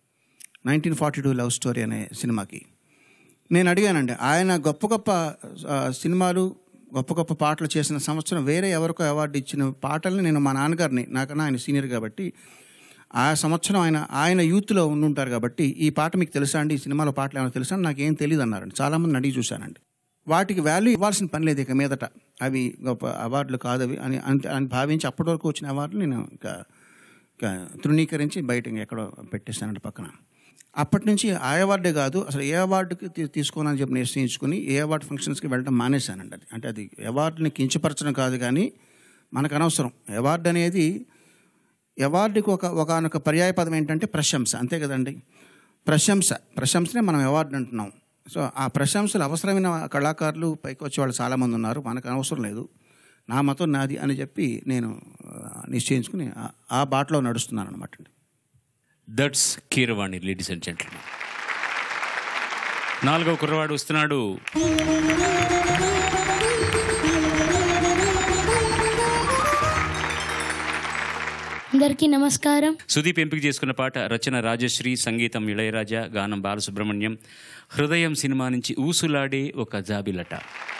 1942 లవ్ స్టోరీ అనే సినిమాకి. నేను అడిగానండి, ఆయన గొప్ప గొప్ప సినిమాలు, గొప్ప గొప్ప పాటలు చేసిన సంవత్సరం వేరే ఎవరికో అవార్డు ఇచ్చిన పాటల్ని నేను మా నాన్నగారిని, నాకన్నా ఆయన సీనియర్ కాబట్టి ఆ సంవత్సరం ఆయన యూత్లో ఉండుంటారు కాబట్టి, ఈ పాట మీకు తెలుసా అండి, ఈ సినిమాలో పాటలు ఏమైనా తెలుసా అని నాకేం తెలియదు అన్నారండి. చాలామంది అడిగి చూశానండి. వాటికి వాల్యూ ఇవ్వాల్సిన పని లేదు ఇక మీదట, అవి గొప్ప అవార్డులు కాదవి అని భావించి అప్పటి వరకు వచ్చిన అవార్డులు నేను ఇంకా తృణీకరించి బయట ఎక్కడో పెట్టేస్తానండి పక్కన. అప్పటి నుంచి ఆ అవార్డే కాదు, అసలు ఏ అవార్డుకి తీసుకోనని చెప్పి నిశ్చయించుకుని ఏ అవార్డు ఫంక్షన్స్కి వెళ్ళడం మానేశానండి. అది అంటే అది అవార్డుని కించపరచడం కాదు, కానీ మనకు అనవసరం. అవార్డు అనేది అవార్డుకి ఒకనొక పర్యాయ పదం ఏంటంటే ప్రశంస, అంతే కదండి. ప్రశంసనే మనం అవార్డు అంటున్నాం. సో ఆ ప్రశంసలు అవసరమైన కళాకారులు పైకి వచ్చే వాళ్ళు చాలామంది ఉన్నారు, మనకు అవసరం లేదు, నా మతం నాది అని చెప్పి నేను నిశ్చయించుకుని ఆ బాటలో నడుస్తున్నాను అనమాట అండి. That's Keeravani. Ladies and gentlemen, 4వ కుర్రవాడు వస్తున్నాడు. అందరికీ నమస్కారం. సుదీప్ ఎంపిక చేసుకున్న పాట రచన రాజశ్రీ, సంగీతం ఇళయరాజా, గానం బాలసుబ్రహ్మణ్యం. హృదయం సినిమా నుంచి ఊసులాడే ఒక జాబిలట.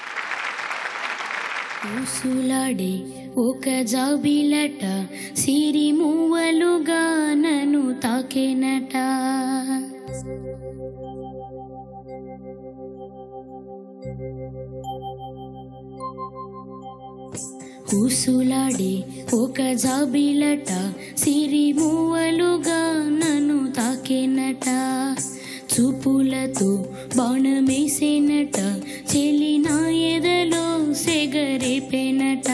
ఊసులాడే ఒక జాబిలట, సిరి మూవలుగా నన్ను తాకేనట. ఊసులాడే ఒక జాబిలట, సిరి మూవలుగా నన్ను తాకేనట. చూపులతో బాణమేసేనట, చెలి నా ఎదలో సెగరేపెనట.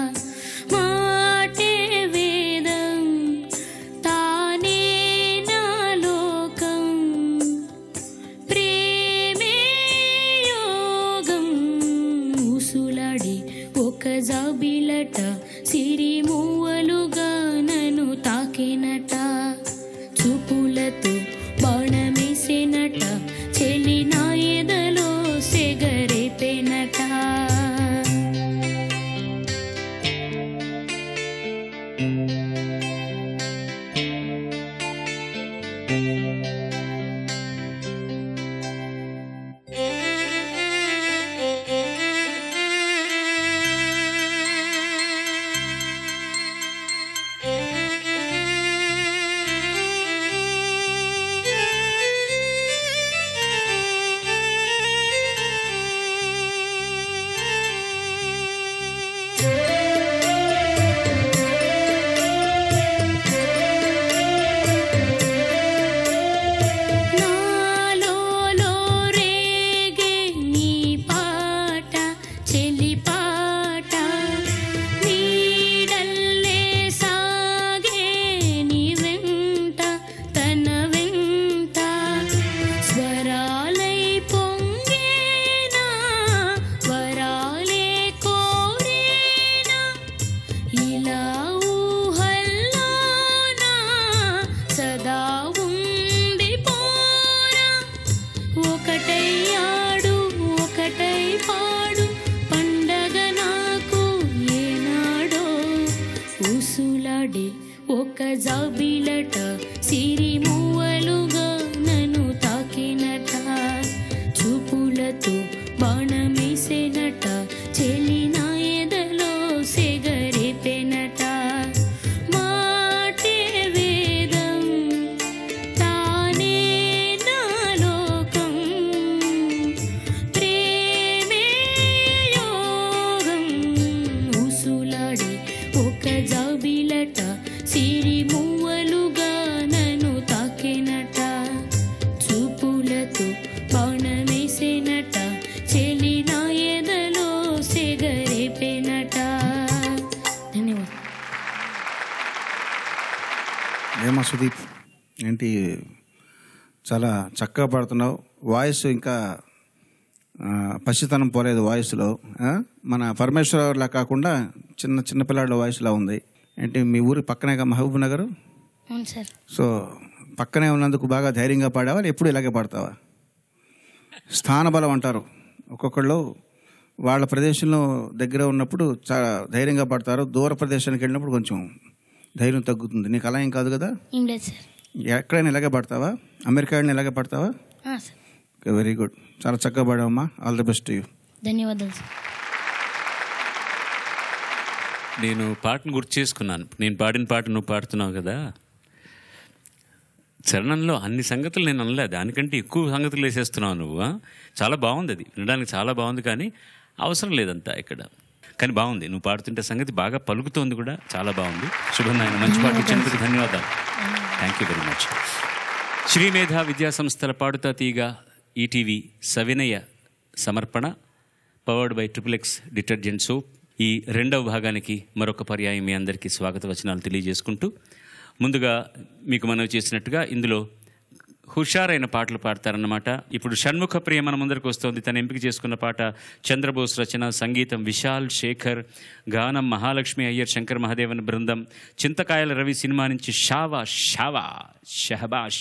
మాటే వేదం, తానే నా లోకం, ప్రేమే ఒక జాబిలట సిరి మూవలుగా నన్ను తాకినట చూపులతో బాణమేసేనట చెలి నా ఎదలో సెగరేపెనట మాటే వేదం తానే నా లోకం ప్రేమే యోగం ఉసులాడి ఒక జాబిలట సిరి మూవలుగా నన్ను తాకినట చూపులతో బాణమేసేనట చెలి నా ఎదలో సెగరేపెనట. ధన్యవాదాలు. ఏమా సుదీప్, ఏంటి చాలా చక్కగా పాడుతున్నావు. వాయిస్ ఇంకా పసితనం పోలేదు వాయిస్లో. మన పరమేశ్వరలా కాకుండా చిన్న పిల్లాడి వాయిస్లా ఉంది. ఏంటి మీ ఊరి పక్కనేగా మహబూబ్ నగర్? అవును సార్. సో పక్కనే ఉన్నందుకు బాగా ధైర్యంగా పాడావా, ఎప్పుడు ఇలాగే పాడతావా? స్థానబలం అంటారు. ఒక్కొక్కళ్ళు వాళ్ళ ప్రదేశంలో దగ్గర ఉన్నప్పుడు చాలా ధైర్యంగా పాడతారు, దూర ప్రదేశానికి వెళ్ళినప్పుడు కొంచెం ధైర్యం తగ్గుతుంది. నీకు అలా ఏం కాదు కదా? ఏం లేదు సార్. ఎక్కడైనా ఇలాగే పాడతావా? అమెరికా వెళ్ళిన ఇలాగే పాడతావా? సార్. వెరీ గుడ్, చాలా చక్కగా పాడావమ్మా. All the best you. ధన్యవాదాలు సార్. నేను పాటను గుర్తు చేసుకున్నాను. నేను పాడిన పాట నువ్వు పాడుతున్నావు కదా, చరణంలో అన్ని సంగతులు నేను అనలే, దానికంటే ఎక్కువ సంగతులు వేసేస్తున్నావు నువ్వు. చాలా బాగుంది, అది వినడానికి చాలా బాగుంది, కానీ అవసరం లేదంతా ఇక్కడ. కానీ బాగుంది, నువ్వు పాడుతుంటే సంగతి బాగా పలుకుతోంది కూడా, చాలా బాగుంది. శుభం నాయన, మంచి పాట ఇచ్చినందుకు ధన్యవాదాలు. Thank you very much. Srimedha విద్యా సంస్థల పాడుతా తీగ ఈటీవీ సవినయ సమర్పణ, powered by XXX detergent soap. ఈ రెండవ భాగానికి మరొక పర్యాయం మీ అందరికీ స్వాగత వచనాలు తెలియజేసుకుంటూ, ముందుగా మీకు మనవి చేసినట్టుగా ఇందులో హుషారైన పాటలు పాడతారన్నమాట. ఇప్పుడు షణ్ముఖ ప్రియ మన ముందరికి వస్తుంది. తను ఎంపిక చేసుకున్న పాట చంద్రబోస్ రచన, సంగీతం విశాల్ శేఖర్, గానం మహాలక్ష్మి అయ్యర్, శంకర్ మహాదేవన్ బృందం. చింతకాయల రవి సినిమా నుంచి షావా షావా షహబాష్.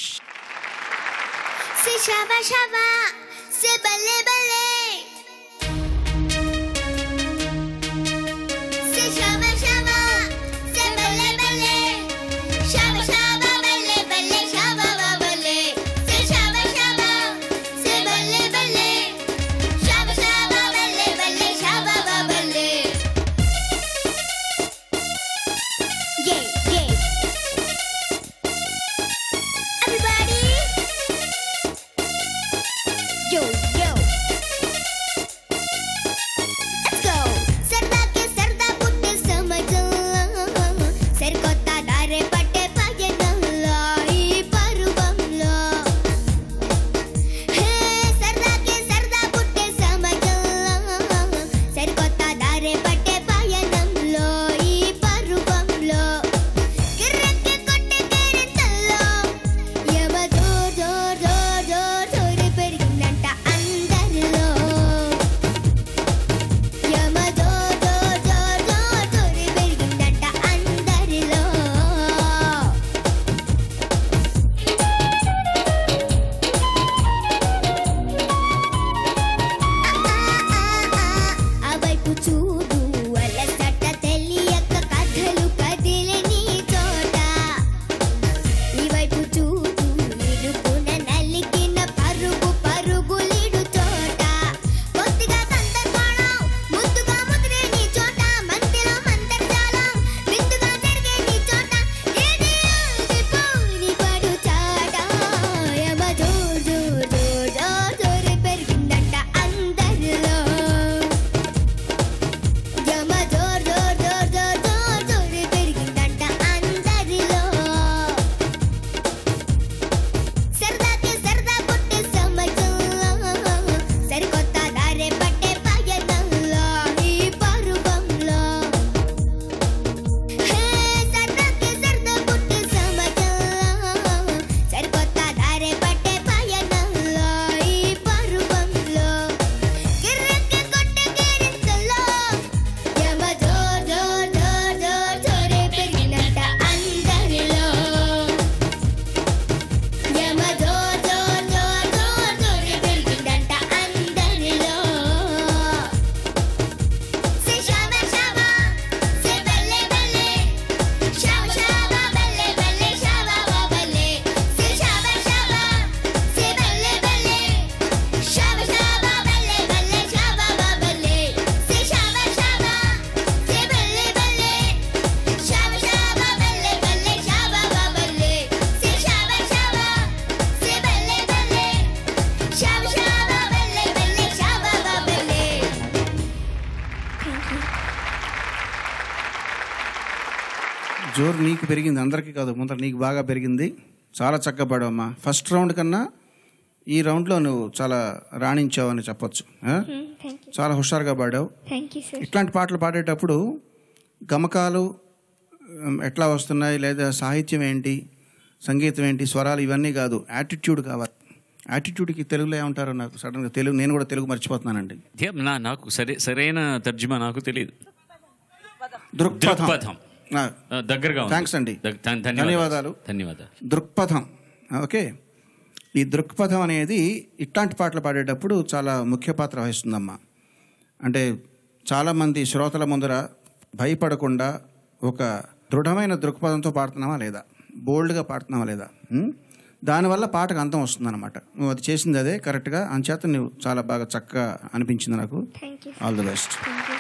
జోరు నీకు పెరిగింది, అందరికీ కాదు, ముందర నీకు బాగా పెరిగింది. చాలా చక్కగా పాడావమ్మా. ఫస్ట్ రౌండ్ కన్నా ఈ రౌండ్లో నువ్వు చాలా రాణించావు అని చెప్పొచ్చు. చాలా హుషారుగా పాడావు. ఇట్లాంటి పాటలు పాడేటప్పుడు గమకాలు ఎట్లా వస్తున్నాయి, లేదా సాహిత్యం ఏంటి, సంగీతం ఏంటి, స్వరాలు ఇవన్నీ కాదు, యాటిట్యూడ్ కావాలి. యాటిట్యూడ్కి తెలుగులో ఏమంటారో నాకు సడన్గా తెలుగు, నేను కూడా తెలుగు మర్చిపోతున్నానండి. నాకు సరైన తర్జుమా నాకు తెలియదు. దృక్పథం. దగ్గరగా. థ్యాంక్స్ అండి, ధన్యవాదాలు. దృక్పథం. ఓకే, ఈ దృక్పథం అనేది ఇట్లాంటి పాటలు పాడేటప్పుడు చాలా ముఖ్య పాత్ర వహిస్తుందమ్మా. అంటే చాలామంది శ్రోతల ముందర భయపడకుండా ఒక దృఢమైన దృక్పథంతో పాడుతున్నావా లేదా, బోల్డ్గా పాడుతున్నావా లేదా, దానివల్ల పాటకు అంతం వస్తుందన్నమాట. నువ్వు అది చేసింది అదే కరెక్ట్గా, అంచేత నువ్వు చాలా బాగా చక్కగా అనిపించింది నాకు. All the best.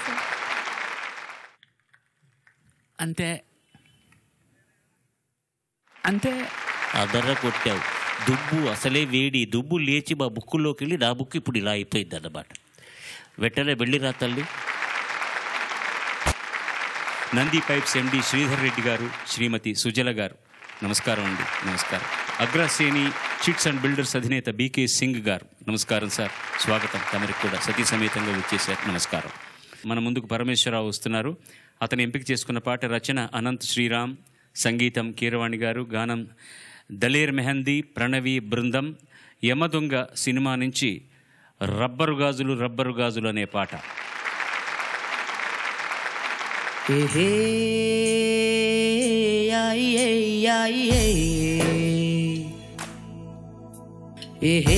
అంతే అంతే అదర్ర కొట్టావు. దుబ్బు అసలే వేడి, దుబ్బు లేచి మా బుక్కుల్లోకి వెళ్ళి నా బుక్కు ఇప్పుడు ఇలా అయిపోయింది అన్నమాట. వెంటనే వెళ్ళిరా తల్లి. నంది పైప్స్ ఎండి శ్రీధర్ రెడ్డి గారు, శ్రీమతి సుజల గారు, నమస్కారం అండి. నమస్కారం. అగ్రశ్రేణి చిట్స్ అండ్ బిల్డర్స్ అధినేత బీకే సింగ్ గారు, నమస్కారం సార్, స్వాగతం. తమరికి కూడా సతీ సమేతంగా వచ్చేసారు, నమస్కారం. మన ముందుకు పరమేశ్వరరావు వస్తున్నారు. అతను ఎంపిక చేసుకున్న పాట రచన అనంత్ శ్రీరామ్, సంగీతం కీరవాణి గారు, గానం దలేర్ మెహందీ ప్రణవి బృందం. యమదొంగ సినిమా నుంచి రబ్బరు గాజులు రబ్బరు గాజులు అనే పాట. ఏహే ఏహే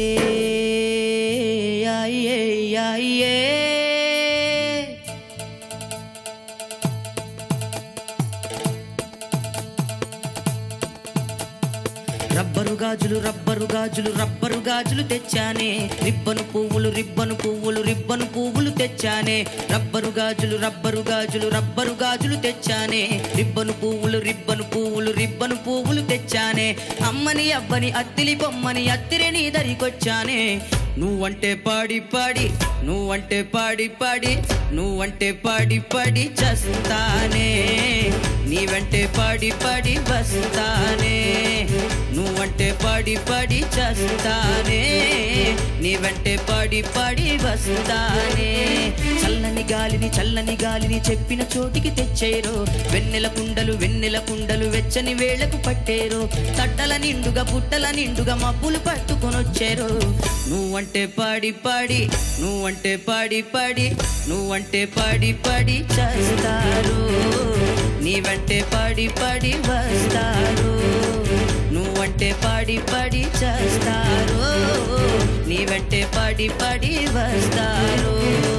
రబ్బరు గాజులు రబ్బరు గాజులు రబ్బరు గాజులు తెచ్చానే, రిబ్బను పువ్వులు రిబ్బను పువ్వులు రిబ్బను పువ్వులు తెచ్చానే. రబ్బరు గాజులు రబ్బరు గాజులు రబ్బరు గాజులు తెచ్చానే, రిబ్బను పువ్వులు రిబ్బను పువ్వులు రిబ్బను పువ్వులు తెచ్చానే. అమ్మని అబ్బని అత్తిలి బొమ్మని అత్తిరి నీ దరికొచ్చానే. నువ్వంటే పాడి పాడి నువ్వంటే పాడి పాడి నువ్వంటే పాడి పాడి చస్తానే, నీ వెంటే పాడి పాడి వస్తానే. నువ్వంటే పాడి పాడి చస్తానే, నీ వెంటే పాడి పాడి వస్తానే. చల్లని గాలిని చెప్పిన చోటికి తెచ్చేరో, వెన్నెల కుండలు వెచ్చని వేళకు పట్టేరో. తట్టల నిండుగా పుట్టల నిండుగా మబ్బులు పట్టుకొనొచ్చేరో. నువ్వంటే పాడి పాడి నువ్వంటే పాడి పాడి నువ్వంటే పాడి పాడి చేస్తారు, నీ వెంటే పాడి పాడి వస్తారు. నువ్వంటే పాడి పాడి చేస్తారు, నీ వెంటే పాడి పాడి వస్తారు.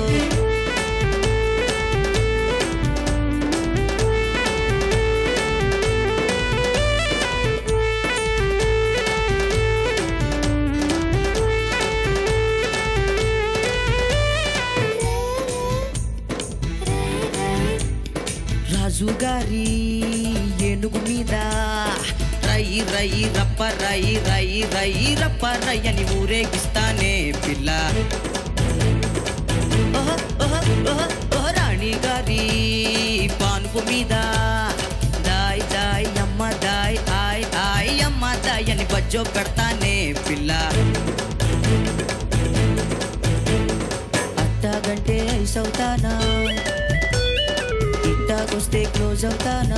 రాజుగారి ఏనుగు మీద రై రై రప్ప రై రై రై రప్ప రై అని ఊరేగిస్తానే పిల్ల. రాణి గారి పానుపు మీద దాయ్ దాయ్ అమ్మ దాయ్ ఆయ్ ఆయ్ అమ్మ దాయ్ అని బజ్జో పెడతానే పిల్ల. అట్టాగంటే ఐస్ అవుతానా, ఇట్టాకొస్తే క్లోజ్ అవుతానా,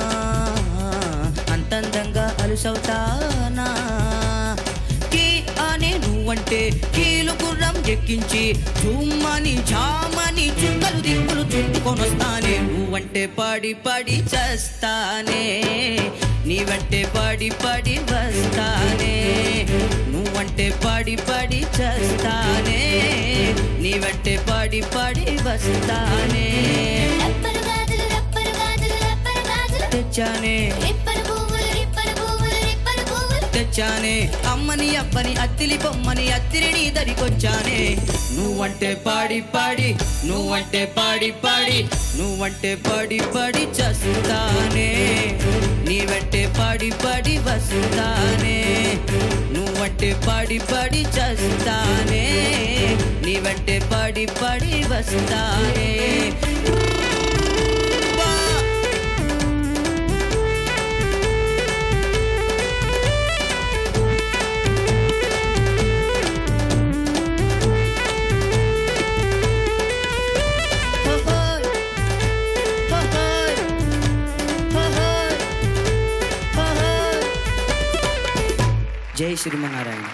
అంతందంగా అలుసవుతానా. కీ అనే నువ్వంటే కీలు గుర్రం ఎక్కించి చుమ్మని జామని చుక్కలు దిక్కులు చుట్టుకొనొస్తానే. నువ్వంటే పాడి పాడి చేస్తానే, నీ వెంటే పాడి పాడి వస్తానే. నువ్వంటే పాడి పాడి చేస్తానే, నీ వెంటే పాడి పాడి వస్తానే. తెచ్చానే తెచ్చానే, అమ్మని అబ్బని అత్తిలి బొమ్మని అత్తిరి నీ దరికొచ్చానే. నువ్వంటే పాడి పాడి నువ్వంటే పాడి పాడి నువ్వంటే పాడి పాడి చేస్తానే, నీ వెంటే పాడి పాడి వస్తానే. నువ్వంటే పాడి పాడి చేస్తానే, నీ వెంటే పాడి పాడి వస్తానే. జై శ్రీమన్నారాయణ.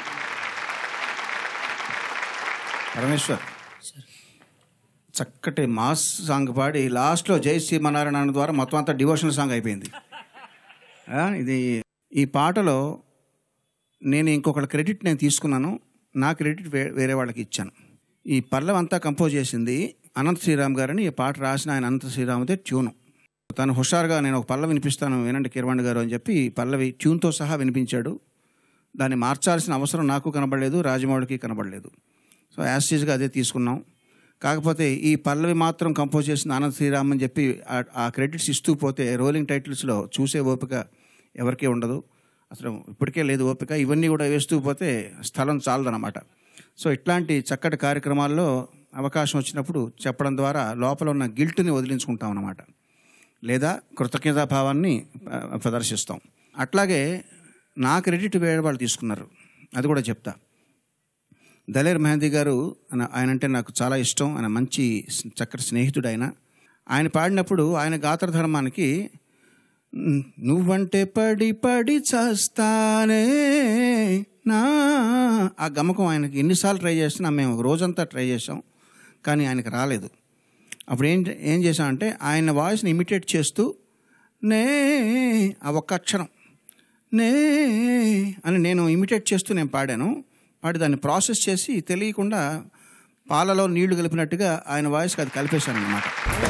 పరమేశ్వర్ చక్కటి మాస్ సాంగ్ పాడి లాస్ట్లో జై శ్రీమన్నారాయణ ద్వారా మొత్తం అంతా డివోషనల్ సాంగ్ అయిపోయింది. ఇది ఈ పాటలో నేను ఇంకొకళ్ళ క్రెడిట్ నేను తీసుకున్నాను, నా క్రెడిట్ వేరే వాళ్ళకి ఇచ్చాను. ఈ పల్లవి అంతా కంపోజ్ చేసింది అనంత శ్రీరామ్ గారని. ఈ పాట రాసిన ఆయన అనంత శ్రీరామ్దే ట్యూను. తను హుషారుగా నేను ఒక పల్లవి వినిపిస్తాను వినండి కిరవాణి గారు అని చెప్పి పల్లవి ట్యూన్తో సహా వినిపించాడు. దాన్ని మార్చాల్సిన అవసరం నాకు కనబడలేదు, రాజమౌళికి కనబడలేదు. సో యాస్టీజ్గా అదే తీసుకున్నాం. కాకపోతే ఈ పల్లవి మాత్రం కంపోజ్ చేసిన అనంత శ్రీరామ్ అని చెప్పి ఆ క్రెడిట్స్ ఇస్తూ పోతే రోలింగ్ టైటిల్స్లో చూసే ఓపిక ఎవరికీ ఉండదు, అసలు ఇప్పటికే లేదు ఓపిక. ఇవన్నీ కూడా వేస్తూ పోతే స్థలం చాలదన్నమాట. సో ఇట్లాంటి చక్కటి కార్యక్రమాల్లో అవకాశం వచ్చినప్పుడు చెప్పడం ద్వారా లోపల ఉన్న గిల్ట్ని వదిలించుకుంటాం అన్నమాట, లేదా కృతజ్ఞతాభావాన్ని ప్రదర్శిస్తాం. అట్లాగే నా క్రెడిట్ వేరే వాళ్ళు తీసుకున్నారు, అది కూడా చెప్తా. దలేర్ మెహందీ గారు ఆయన అంటే నాకు చాలా ఇష్టం, ఆయన మంచి చక్కటి స్నేహితుడు. ఆయన పాడినప్పుడు ఆయన గాత్రధర్మానికి నువ్వంటే పడి పడి చేస్తానే నా ఆ గమకం ఆయనకి ఎన్నిసార్లు ట్రై చేసినా మేము రోజంతా ట్రై చేసాం, కానీ ఆయనకి రాలేదు. అప్పుడు ఏం చేశామంటే ఆయన వాయిస్ని ఇమిటేట్ చేస్తూ నే ఆ ఒక్క అక్షరం నే అని నేను ఇమిటేట్ చేస్తూ నేను పాడాను. పాడి దాన్ని ప్రాసెస్ చేసి తెలియకుండా పాలలో నీళ్లు కలిపినట్టుగా ఆయన వాయిస్కి అది కలిపేశాను అన్నమాట.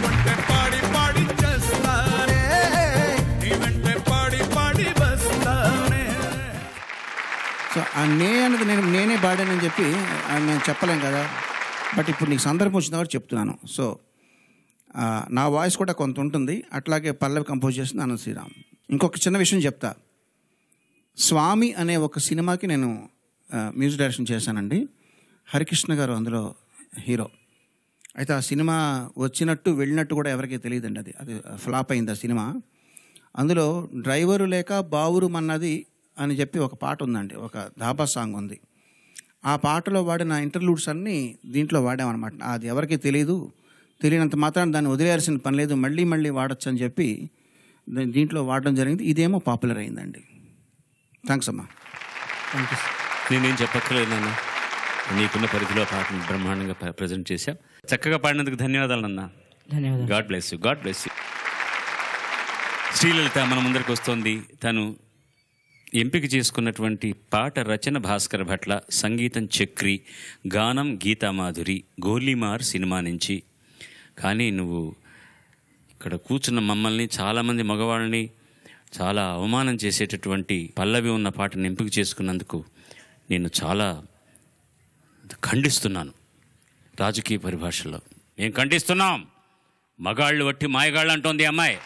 సో ఆ నే అనేది నేనే పాడానని చెప్పి మేము చెప్పలేం కదా, బట్ ఇప్పుడు నీకు సందర్భం వచ్చిన కాబట్టి చెప్తున్నాను. సో నా వాయిస్ కూడా కొంత ఉంటుంది. అట్లాగే పల్లవి కంపోజ్ చేసింది అనంత శ్రీరామ్. ఇంకొక చిన్న విషయం చెప్తా. స్వామి అనే ఒక సినిమాకి నేను మ్యూజిక్ డైరెక్షన్ చేశానండి. హరికృష్ణ గారు అందులో హీరో. అయితే ఆ సినిమా వచ్చినట్టు వెళ్ళినట్టు కూడా ఎవరికీ తెలియదండి. అది ఫ్లాప్ అయింది ఆ సినిమా. అందులో డ్రైవరు లేక బావురు మన్నది అని చెప్పి ఒక పాట ఉందండి, ఒక ధాబా సాంగ్ ఉంది. ఆ పాటలో వాడిన ఇంటర్లూడ్స్ అన్నీ దీంట్లో వాడామన్నమాట. అది ఎవరికీ తెలియనంత మాత్రాన్ని దాన్ని వదిలేయాల్సిన పని లేదు, మళ్ళీ మళ్ళీ వాడచ్చు అని చెప్పి దీంట్లో వాడడం జరిగింది. ఇదేమో పాపులర్ అయిందండి. థ్యాంక్స్ అమ్మా. నేనేం చెప్పక్కర్లేదు నాన్న, నీకున్న పరిధిలో పాటను బ్రహ్మాండంగా ప్రజెంట్ చేశావు. చక్కగా పాడినందుకు ధన్యవాదాలు నాన్న. ధన్యవాదాలు. God bless you, God bless you. Srilalitha మన ముందరికి వస్తోంది. తను ఎంపిక చేసుకున్నటువంటి పాట రచన భాస్కర్ భట్ల, సంగీతం చక్రి, గానం గీతామాధురి, గోలీమార్ సినిమా నుంచి. కానీ నువ్వు ఇక్కడ కూర్చున్న మమ్మల్ని, చాలామంది మగవాళ్ళని చాలా అవమానం చేసేటటువంటి పల్లవి ఉన్న పాటను ఎంపిక చేసుకున్నందుకు నేను చాలా ఖండిస్తున్నాను. రాజకీయ పరిభాషలో మేము ఖండిస్తున్నాం. మగాళ్ళు వట్టి మాయగాళ్ళు అంటోంది అమ్మాయి.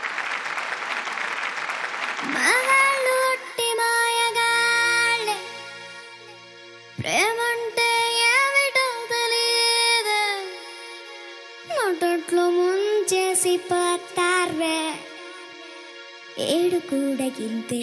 ప్రేమంటే ఏమిటో తెలియదు, మొదట్లో ముంచేసి పోతారే, ఏడు కూడా గింతే.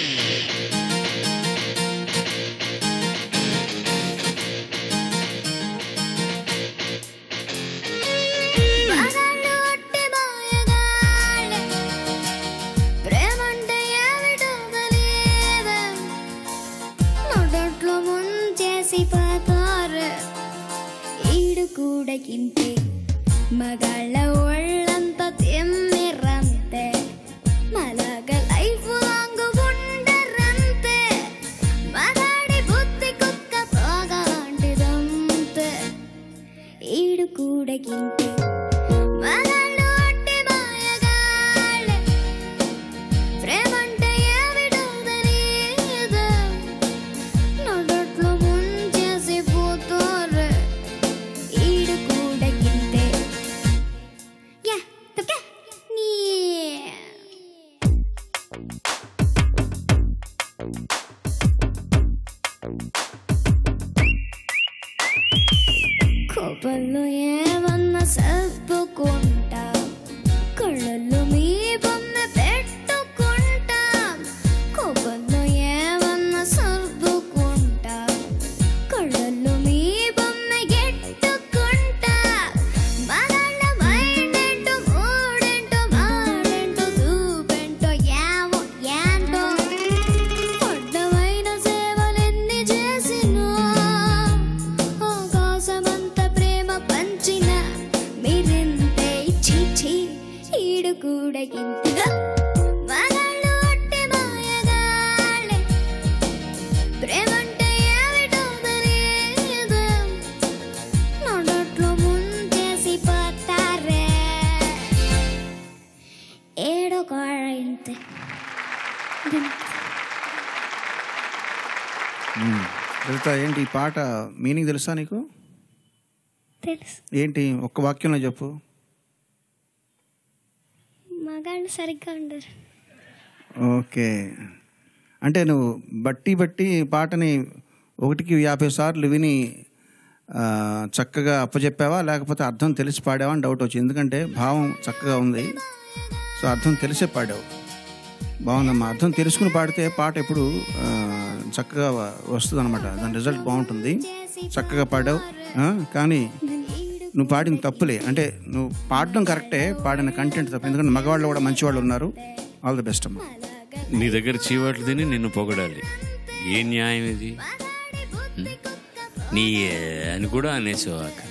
ಕೂಡಗಿಂತೆ ಮಗಳ ಒಳ್ಳಂತ ತೆಮ್ಮಿರಂತೆ ಮಲಗ ಲೈಫ್ ಲಾಂಗ್ ఉండరంతే మగాడి బుద్ధి కుక్క పోగాంటిదంతే ఈడు కూడగింతే మగాళ్ళు ఒట్టి మాయగాళ్ళే ప్రేమంటే ఏమిటో తెలియదు నొదట్లో ముంచేసి పోతారే ఈడు కూడగింతే యా తప్పే నీ కోపంలో ఏమన్నా సర్దుకుంటా కళ్ళల్లో మీ బొమ్మ పెట్టుకుంటా కోపంలో ఏమన్నా సర్దుకుంటా కళ్ళల్లో మీ బొమ్మ ఎట్టుకుంటా మగాళ్ళ మైండ్ ఏంటో మూడేంటో మాడేంటో చూపేంటో ఏమో ఏం లలిత, ఏంటి ఈ పాట మీనింగ్ తెలుసా నీకు? తెలుసు. ఏంటి ఒక్క వాక్యంలో చెప్పు. మగాళ్ళు సరిగ్గా ఉండరు. ఓకే, అంటే నువ్వు బట్టి పాటని 1కి 50 సార్లు విని చక్కగా అప్పచెప్పావా, లేకపోతే అర్థం తెలిసి పాడావా అని డౌట్ వచ్చింది. ఎందుకంటే భావం చక్కగా ఉంది, సో అర్థం తెలిసే పాడావు. బాగుందమ్మా. అర్థం తెలుసుకుని పాడితే పాట ఎప్పుడు చక్కగా వస్తుంది అనమాట, దాని రిజల్ట్ బాగుంటుంది. చక్కగా పాడావు. కానీ నువ్వు పాడిన తప్పులే, అంటే నువ్వు పాడడం కరెక్టే, పాడిన కంటెంట్ తప్పు. ఎందుకంటే మగవాళ్ళు కూడా మంచివాళ్ళు ఉన్నారు. ఆల్ ది బెస్ట్ అమ్మా. నీ దగ్గర చీవాట్లు తిని నిన్ను పొగడాలి, ఏ న్యాయం ఇది? నీ అని కూడా అనేసావు అక్కడ.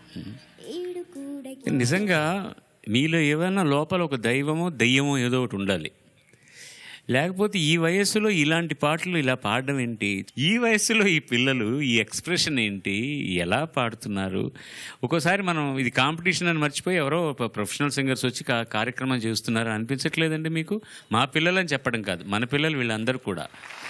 నిజంగా మీలో ఏమైనా లోపల ఒక దైవమో దెయ్యమో ఏదో ఒకటి ఉండాలి. లేకపోతే ఈ వయస్సులో ఇలాంటి పాటలు ఇలా పాడడం ఏంటి? ఈ వయస్సులో ఈ పిల్లలు ఈ ఎక్స్ప్రెషన్ ఏంటి, ఎలా పాడుతున్నారు? ఒక్కోసారి మనం ఇది కాంపిటీషన్ అని మర్చిపోయి ఎవరో ప్రొఫెషనల్ సింగర్స్ వచ్చి కార్యక్రమం చేస్తున్నారు అనిపించట్లేదండి మీకు? మా పిల్లలని చెప్పడం కాదు, మన పిల్లలు వీళ్ళందరూ కూడా.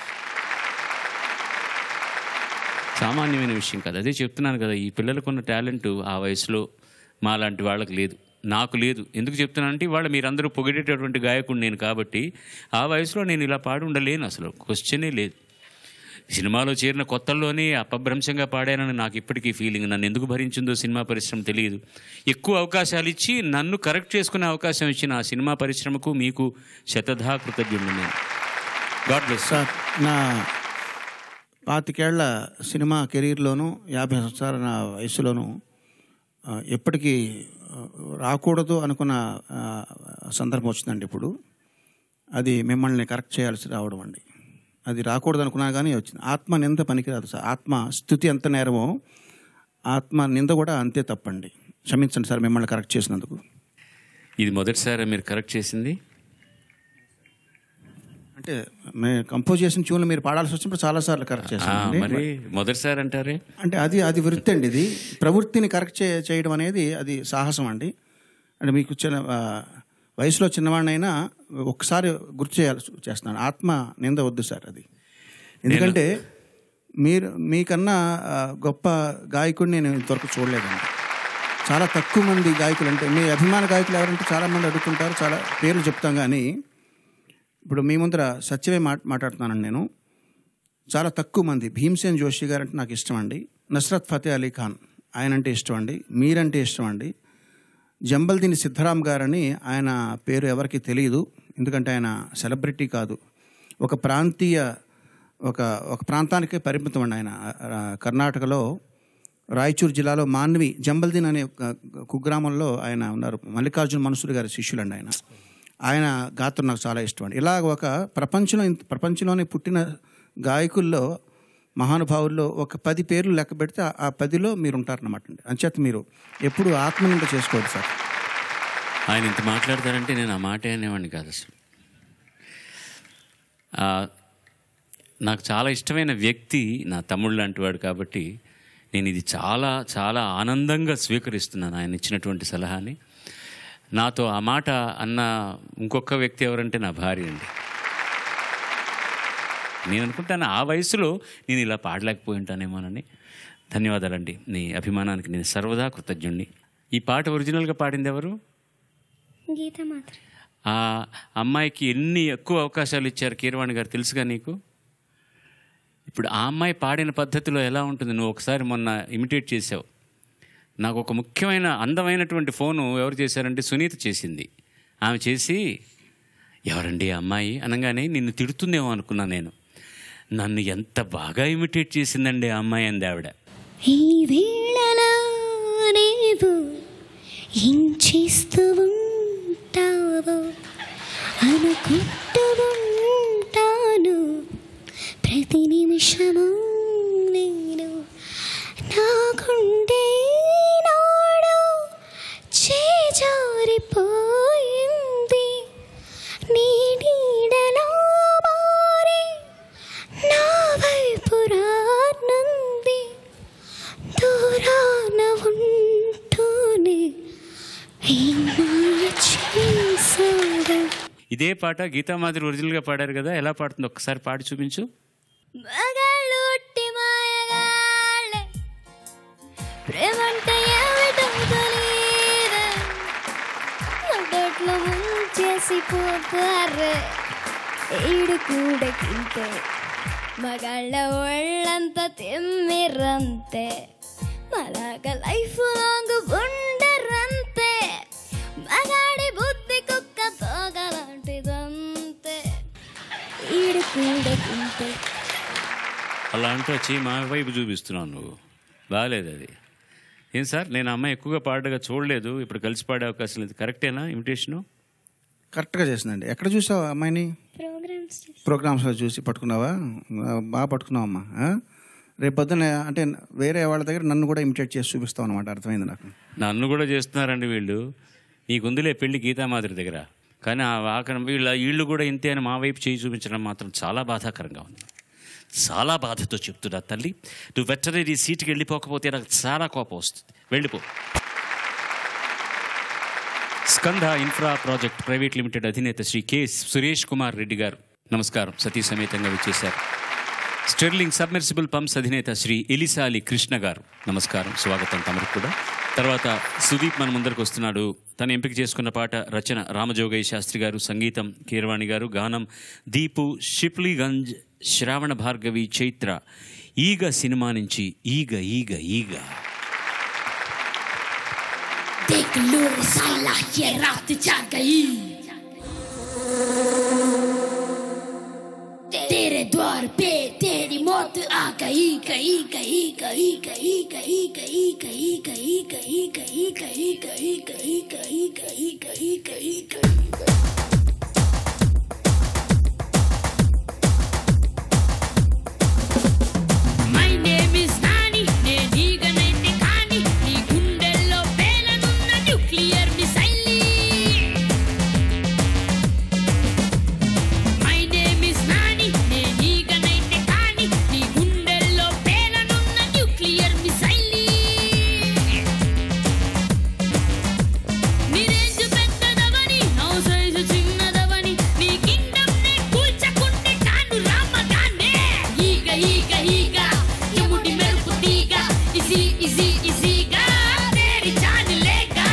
సామాన్యమైన విషయం కాదు. అదే చెప్తున్నాను కదా, ఈ పిల్లలకున్న టాలెంట్ ఆ వయసులో మా లాంటి వాళ్ళకి లేదు, నాకు లేదు. ఎందుకు చెప్తున్నానంటే ఇవాళ మీరందరూ పొగిడేటటువంటి గాయకుడు నేను కాబట్టి ఆ వయసులో నేను ఇలా పాడి ఉండలేను, అసలు క్వశ్చనే లేదు. సినిమాలో చేరిన కొత్తల్లోనే అపభ్రంశంగా పాడానని నాకు ఇప్పటికీ ఫీలింగ్. నన్ను ఎందుకు భరించిందో సినిమా పరిశ్రమ తెలియదు. ఎక్కువ అవకాశాలు ఇచ్చి నన్ను కరెక్ట్ చేసుకునే అవకాశం ఇచ్చిన ఆ సినిమా పరిశ్రమకు మీకు శతధా కృతజ్ఞుడు నేను. God bless. సార్, నా 25 ఏళ్ల సినిమా కెరీర్లోనూ 50 సంవత్సరాల నా వయసులోనూ ఎప్పటికీ రాకూడదు అనుకున్న సందర్భం వచ్చిందండి. ఇప్పుడు అది మిమ్మల్ని కరెక్ట్ చేయాల్సి రావడం అండి. అది రాకూడదు అనుకున్నా కానీ వచ్చింది. ఆత్మ నింద పనికిరాదు సార్. ఆత్మ స్తుతి ఎంత నేరమో ఆత్మ నింద కూడా అంతే తప్పండి. క్షమించండి సార్ మిమ్మల్ని కరెక్ట్ చేసినందుకు. ఇది మొదటిసారి మీరు కరెక్ట్ చేసింది? అంటే మేము కంపోజ్ చేసిన ట్యూన్లు మీరు పాడాల్సి వచ్చినప్పుడు చాలాసార్లు కరెక్ట్ చేస్తాను. మరి మొదటిసారి అంటారే అంటే అది వృత్తి అండి. ఇది ప్రవృత్తిని కరెక్ట్ చేయడం అనేది అది సాహసం అండి. అంటే మీకు వయసులో చిన్నవాడినైనా ఒక్కసారి గుర్తు చేస్తున్నాను. ఆత్మ నింద వద్దు సార్ అది. ఎందుకంటే మీకన్నా గొప్ప గాయకుడిని నేను ఇంతవరకు చూడలేదండి. చాలా తక్కువ మంది గాయకులు, అంటే మీ అభిమాన గాయకులు ఎవరంటే చాలామంది అడుగుతుంటారు, చాలా పేర్లు చెప్తాం. కానీ ఇప్పుడు మీ ముందర సత్యమే మాట్లాడుతున్నానండి నేను. చాలా తక్కువ మంది. భీమ్సేన్ జోషి గారు అంటే నాకు ఇష్టం అండి. నస్రత్ ఫతే అలీ ఖాన్ ఆయన అంటే ఇష్టం అండి. మీరంటే ఇష్టం అండి. జంబల్దిని సిద్ధరామ్ గారని, ఆయన పేరు ఎవరికి తెలియదు, ఎందుకంటే ఆయన సెలబ్రిటీ కాదు. ఒక ప్రాంతానికే పరిమితం అండి. ఆయన కర్ణాటకలో రాయచూరు జిల్లాలో మాన్వి జంబల్దిన్ అనే కుగ్రామంలో ఆయన ఉన్నారు. మల్లికార్జున మనుసూరి గారి శిష్యులండి ఆయన. ఆయన గాత్రం నాకు చాలా ఇష్టం అండి. ఇలాగ ఒక ప్రపంచంలోనే పుట్టిన గాయకుల్లో, మహానుభావుల్లో ఒక 10 పేర్లు లెక్క పెడితే ఆ 10లో మీరు ఉంటారన్నమాట అండి. అంచేత మీరు ఎప్పుడు ఆత్మనింద చేసుకోవద్దు సార్. ఆయన ఇంత మాట్లాడతారంటే నేను ఆ మాట అనేవాడిని కాదు అసలు. నాకు చాలా ఇష్టమైన వ్యక్తి నా తమ్ముడు లాంటి వాడు కాబట్టి నేను ఇది చాలా చాలా ఆనందంగా స్వీకరిస్తున్నాను ఆయన ఇచ్చినటువంటి సలహాని. నాతో ఆ మాట అన్న ఇంకొక వ్యక్తి ఎవరంటే నా భార్య అండి. నేను అనుకుంటాను ఆ వయసులో నేను ఇలా పాడలేకపోయి ఉంటానేమోనని. ధన్యవాదాలండి, నీ అభిమానానికి నేను సర్వదా కృతజ్ఞుణ్ణి. ఈ పాట ఒరిజినల్గా పాడింది ఎవరు? గీత మాత్రం. ఆ అమ్మాయికి ఎన్ని ఎక్కువ అవకాశాలు ఇచ్చారు కీరవాణి గారు తెలుసుగా నీకు? ఇప్పుడు ఆ అమ్మాయి పాడిన పద్ధతిలో ఎలా ఉంటుంది? నువ్వు ఒకసారి మొన్న ఇమిటేట్ చేసావు. నాకు ఒక ముఖ్యమైన అందమైనటువంటి ఫోను ఎవరు చేశారంటే సునీత చేసింది. ఆమె చేసి ఎవరండి ఆ అమ్మాయి అనగానే నిన్ను తిడుతుందేమో అనుకున్నా నేను. నన్ను ఎంత బాగా ఇమిటేట్ చేసిందండి ఆ అమ్మాయి అంది ఆవిడ. ఈ వేళలో నీవు ఏం చేస్తూ ఉంటావో అనుకుంటూ ఉంటాను ప్రతి నిమిషము నేను. నా గుండె నాడు చేజారిపోయింది నీ నీడలో మారి నా వైపు రానంది దూరాన ఉంటూనే ఈ మాయ చేసాడు. ఇదే పాట గీతామాధురి ఒరిజినల్గా పాడారు కదా, ఎలా పాడుతుంది ఒక్కసారి పాడి చూపించు. మగాళ్ళు ఒట్టి మాయగాళ్ళే, ప్రేమంటే ఏమిటో తెలీదే, మొదట్లో ముంచేసి పోతారే, ఈడు కూడా కింతే, మగాళ్ళ ఒళ్ళంతా తిమ్మిరంతే, మలాగా లైఫ్ లాంగ్ ఉండరంతే, మగాడి బుద్ధి కుక్క తోగలాంటిదంతే, ఈడు కూడా కింతే. అలా అంటూ వచ్చి మా వైపు చూపిస్తున్నావు నువ్వు, బాగాలేదు అది. ఏం సార్, నేను అమ్మాయి ఎక్కువగా పాడగా చూడలేదు, ఇప్పుడు కలిసి పాడే అవకాశం లేదు. కరెక్టేనా ఇమిటేషను? కరెక్ట్గా చేసిందండి. ఎక్కడ చూసావు అమ్మాయిని? ప్రోగ్రామ్స్లో చూసి పట్టుకున్నావా? బాగా పట్టుకున్నావమ్మా. రేపు పొద్దున అంటే వేరే వాళ్ళ దగ్గర నన్ను కూడా ఇమిటేట్ చేసి చూపిస్తావు అనమాట. అర్థమైంది నాకు. నన్ను కూడా చేస్తున్నారండి వీళ్ళు. నీకుందిలే పెళ్లి గీతామాధురి దగ్గర, కానీ ఆ వాకన వీళ్ళు కూడా ఇంతే అని మా వైపు చేయి చూపించడం మాత్రం చాలా బాధాకరంగా ఉంది. చాలా బాధతో చెప్తున్నా తల్లి, నువ్వు వెటనరీ సీట్కి వెళ్ళిపోకపోతే నాకు చాలా కోపం వస్తుంది. వెళ్ళిపో. Skanda infra project private limited అధినేత శ్రీ కె సురేష్ కుమార్ రెడ్డి గారు నమస్కారం, సతీ సమేతంగా విచ్చేశారు. స్టెర్లింగ్ సబ్మెర్సిబుల్ పంప్స్ అధినేత శ్రీ ఎలిసాలి కృష్ణ గారు నమస్కారం, స్వాగతం తమరికి కూడా. తర్వాత సుదీప్ మన ముందరికి వస్తున్నాడు. తను ఎంపిక చేసుకున్న పాట రచన రామజోగయ్య శాస్త్రి గారు, సంగీతం కీరవాణి గారు, గానం దీపు షిప్లీగంజ్, శ్రావణ భార్గవి, చైత్ర. ఈగ సినిమా నుంచి ఈగ ఈగ ఈగ. तेरे द्वार पे तेरी मौत आ गई गई गई गई गई गई गई गई गई गई गई गई गई गई गई गई गई गई गई. My name is Nani, నేనీగనైతే కాని నీ గుండెల్లో పేలనున్న nuclear missile. My name is Nani, నేనీగనైతే కాని నీ గుండెల్లో పేలనున్న న్యూక్లియర్ మిసైల్. నీ రేంజ్ పెద్దదవని, నా సైజు చిన్నదవని, నీ కింగ్డమ్ నే కూల్చకుంటే కాను రామగానే. ఈగ ఈగ ఈగ యముడి మెరుపు తీగ, ఈజీ ఈజీ ఈజీగా తేరి జాన్ లేగా.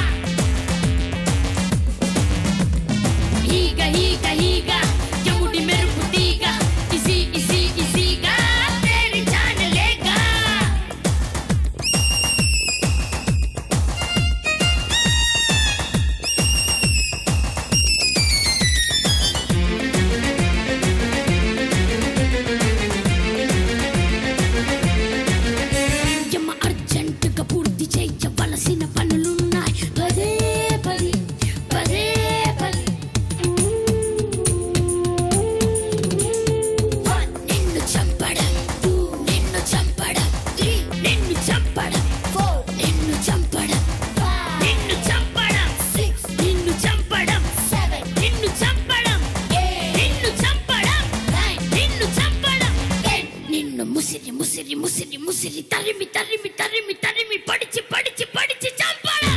ఈగ ఈగ ఈగ యముడి మెరుపు తీగ, ఈజీ ఈజీ ఈజీగా తేరి జాన్ లేగా. యమ అర్జెంటుగా పూర్తి చేయవలసిన పనులున్నాయి, పదే పది పదే పది. నిన్ను చంపడం, నిన్ను చంపడం, నిన్ను చంపడం, నిన్ను చంపడం, నిన్ను చంపడం, నిన్ను చంపడం, నిన్ను చంపడం, నిన్ను చంపడం, నిన్ను చంపడం, నిన్ను ముసిరి ముసిరి ముసిరి ముసిరి తరిమి తరిమి తరిమి తరిమి పడిచి పడిచి పడిచి చంపడం.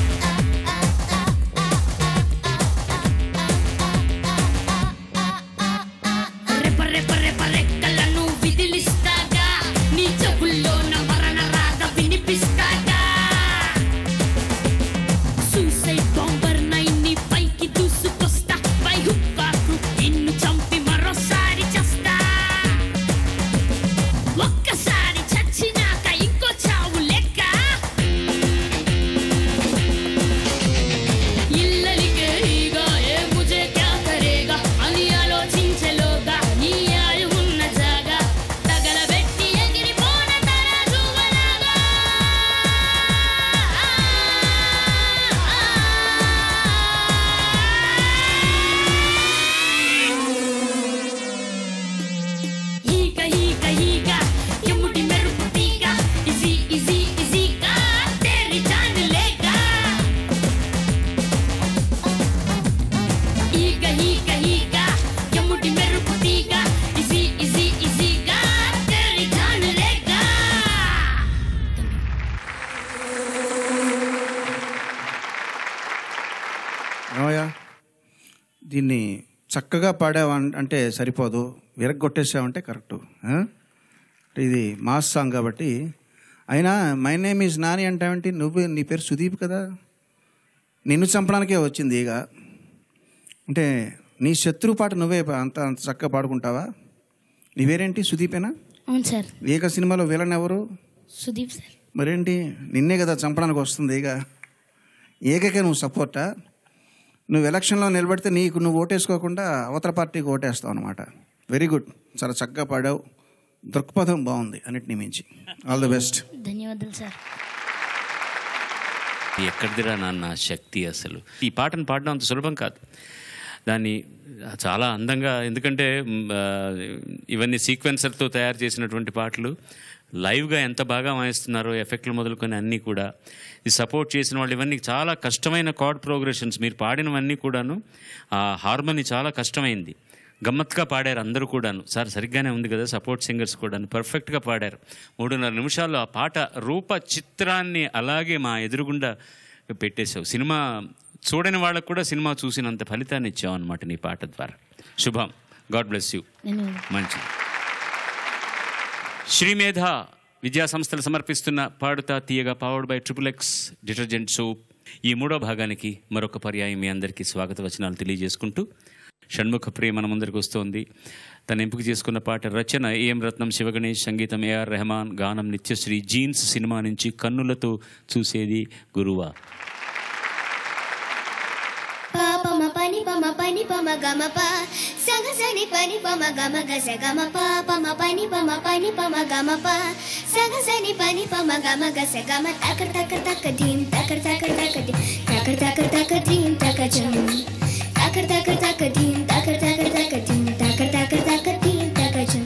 రెప రెప రెప రెక్కలను విదిలిస్తాగా, నీ చెవుల్లో నవరణ రాగ వినిపిస్తాగా. సూసైడ్ బాంబర్ నైన్ని పైకి దూసుకొస్తా, పై హుక్కాకు నిన్ను చంపి మరోసారి చేస్తా. ఒక్కసారి చచ్చినాక ఇంకో చావు దీన్ని చక్కగా పాడావా అంటే సరిపోదు, విరగ్గొట్టేసావంటే కరెక్టు. ఇది మాస్ సాంగ్ కాబట్టి. అయినా మై నేమ్ ఈజ్ నాని అంటావేంటి? నీ పేరు సుదీప్ కదా, నిన్ను చంపడానికే వచ్చింది ఈగ. అంటే నీ శత్రు పాట నువ్వే అంత చక్కగా పాడుకుంటావా? నీ పేరేంటి? సుదీపేనా? అవును సార్. ఈగ సినిమాలో విలన్ ఎవరు? సుదీప్ సార్. మరేంటి, నిన్నే కదా చంపడానికి వస్తుంది ఈగ. ఈగకే నువ్వు సపోర్టా? నువ్వు ఎలక్షన్లో నిలబడితే నువ్వు ఓటేసుకోకుండా అవతల పార్టీకి ఓటేస్తావు అనమాట. వెరీ గుడ్, చాలా చక్కగా పాడావు, దృక్పథం బాగుంది అన్నిటినీ మించి. All the best. ధన్యవాదాలు సార్. ఎక్కడిదిరా నాన్న శక్తి! అసలు ఈ పాటను పాడడం అంత సులభం కాదు. దాన్ని చాలా అందంగా, ఎందుకంటే ఇవన్నీ సీక్వెన్సర్తో తయారు చేసినటువంటి పాటలు లైవ్గా ఎంత బాగా వాయిస్తున్నారో, ఎఫెక్ట్లు మొదలుకొని అన్నీ కూడా. ఈ సపోర్ట్ చేసిన వాళ్ళు ఇవన్నీ చాలా కష్టమైన కార్డ్ ప్రోగ్రెషన్స్. మీరు పాడినవన్నీ కూడాను ఆ హార్మోని చాలా కష్టమైంది. గమ్మత్తుగా పాడారు అందరూ కూడాను. సార్ సరిగ్గానే ఉంది కదా, సపోర్ట్ సింగర్స్ కూడాను పర్ఫెక్ట్గా పాడారు. 3.5 నిమిషాల్లో ఆ పాట రూప చిత్రాన్ని అలాగే మా ఎదురుగుండా పెట్టేశావు. సినిమా చూడని వాళ్ళకు కూడా సినిమా చూసినంత ఫలితాన్ని ఇచ్చావు అనమాట నీ పాట ద్వారా. శుభం. God bless you. మంచి శ్రీమేధ విద్యా సంస్థలు సమర్పిస్తున్న Paduta Teeyaga powered by XXX detergent soap ఈ 3వ భాగానికి మరొక పర్యాయం మీ అందరికీ స్వాగత వచనాలు తెలియజేసుకుంటూ, షణ్ముఖ ప్రియ మన ముందరికి వస్తోంది. తను ఎంపిక చేసుకున్న పాట రచన AM రత్నం, శివగణేష్, సంగీతం AR రెహమాన్, గానం నిత్యశ్రీ. జీన్స్ సినిమా నుంచి కన్నులతో చూసేది గురువా. పాపమ పని పమ పని పమ గమ ప సగసని పని పమ గమ గస గమ పాపమ పని పమ పని పమ గమ ప సగసని పని పమ గమ గస గమ తకర్ తకర్ తక ధీం తకర్ తకర్ తక ధీం తకర్ తకర్ తక ధీం తక జం తకర్ తకర్ తక ధీం తకర్ తకర్ తక ధీం తకర్ తకర్ తక ధీం తక జం.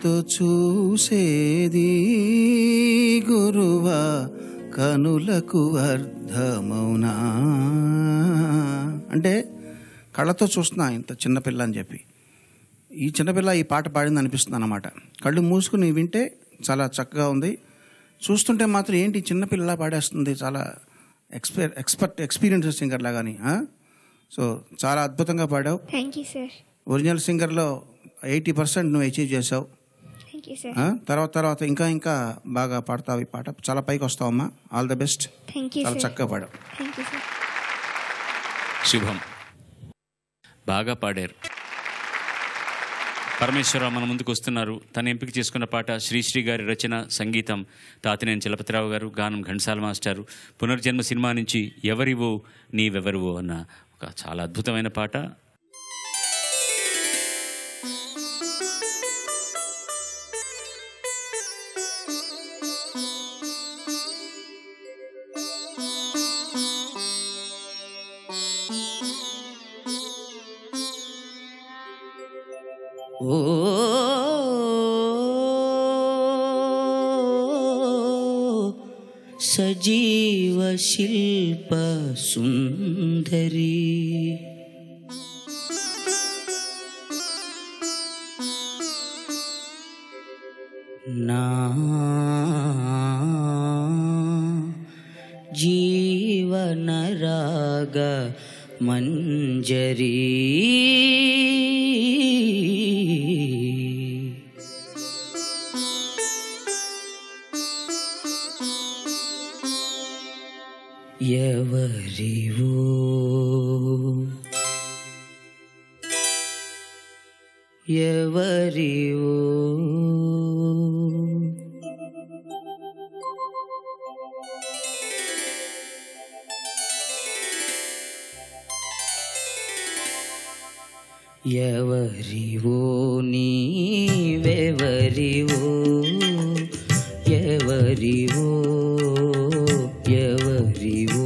కళ్ళతో చూసేది గురువా కనులకు అర్థమౌనా. అంటే కళ్ళతో చూస్తున్నా ఇంత చిన్నపిల్ల అని చెప్పి, ఈ చిన్నపిల్ల ఈ పాట పాడింది అనిపిస్తుంది అన్నమాట. కళ్ళు మూసుకుని వింటే చాలా చక్కగా ఉంది, చూస్తుంటే మాత్రం ఏంటి చిన్నపిల్ల పాడేస్తుంది, చాలా ఎక్స్పీరియన్స్ సింగర్ లాగాని. సో చాలా అద్భుతంగా పాడావు. Thank you sir. ఒరిజినల్ సింగర్లో 80% నువ్వు అచీవ్ చేసావు. Thank you sir. తర్వాత ఇంకా బాగా పాడతావు. ఈ పాట చాలా పైకి వస్తావమ్మా. All the best. Thank you చాలా సార్. చక్కగా పాడావు. Thank you sir. శుభం. బాగా పాడారు. పరమేశ్వర మన ముందుకు వస్తున్నారు. తను ఎంపిక చేసుకున్న పాట శ్రీశ్రీ గారి రచన, సంగీతం తాతినేని చలపతిరావు గారు, గానం ఘంటసాల మాస్టారు. పునర్జన్మ సినిమా నుంచి ఎవరివో నీవెవరివో అన్న ఒక చాలా అద్భుతమైన పాట. ఓ సజీవ శిల్ప సుందరి నా జీవన రాగ మంజరీ ఎవరివో ఎవరివో ఎవరివో నీవెవరివో ఎవరివో ఎవరివో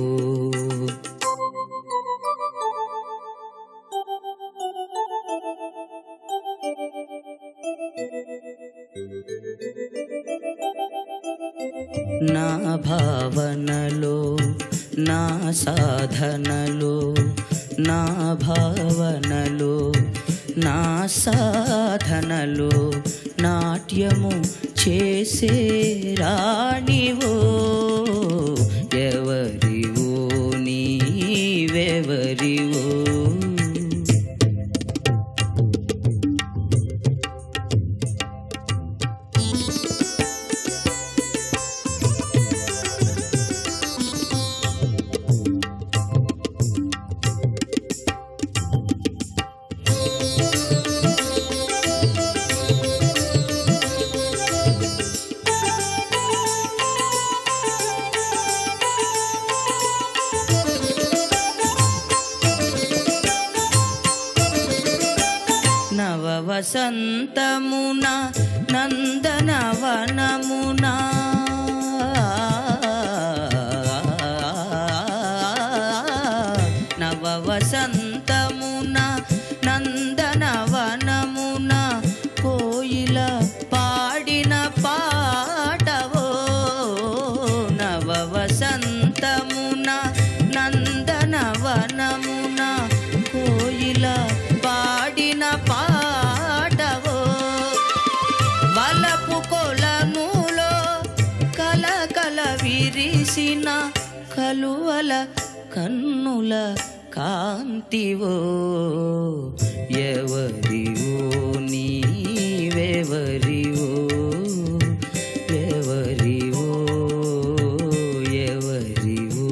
నా భావనలో నా సాధనలో నా భావనలో నా సాధనలో నాట్యము చేసే రాణివో ఎవరివో నీవెవరివో వసంతమున నందనవనమున నవ వసంతమున నందనవనమున కోయిల పాడిన పాటవో నవ వసంతమున నందనవనమున కోయిల పాడిన పాటవో వలపు కొలనులో కలకల విరిసిన కలువల కన్నుల కాంతివో ఎవరివో నీవెవరివో ఎవరివో ఎవరివో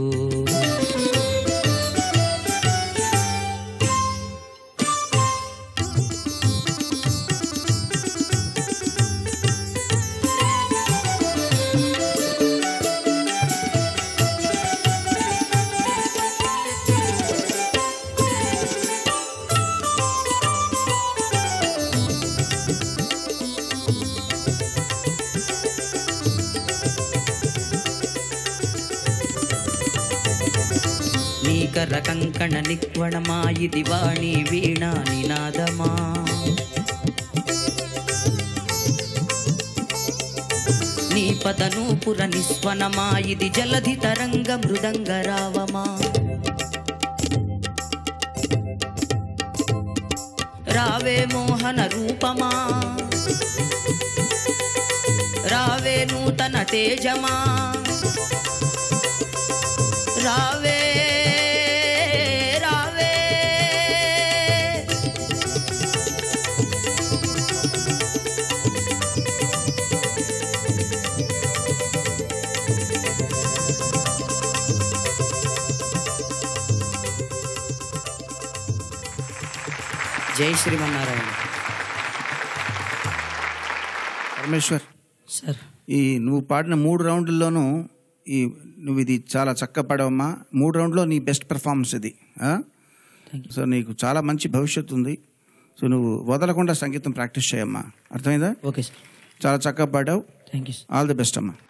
నీకర కంకణ నిక్వణమాయిది వాణి వీణా నినాదమా పదనూపుర నిస్వనమా ఇది జలధి తరంగ మృదంగ రావమా రావే మోహన రూపమా రావే నూతన తేజమా రావే రావే జై శ్రీమన్నారాయణ. పరమేశ్వర్, సార్ నువ్వు పాడిన 3 రౌండ్లలోనూ నువ్వు ఇది చాలా చక్కగా పాడావమ్మా. 3 రౌండ్లో నీ బెస్ట్ పెర్ఫార్మెన్స్ ఇది. సో నీకు చాలా మంచి భవిష్యత్తు ఉంది. సో నువ్వు వదలకుండా సంగీతం ప్రాక్టీస్ చేయమ్మా, అర్థమైందా? Okay sir. చాలా చక్కగా పాడావు. Thank you. All the best అమ్మా.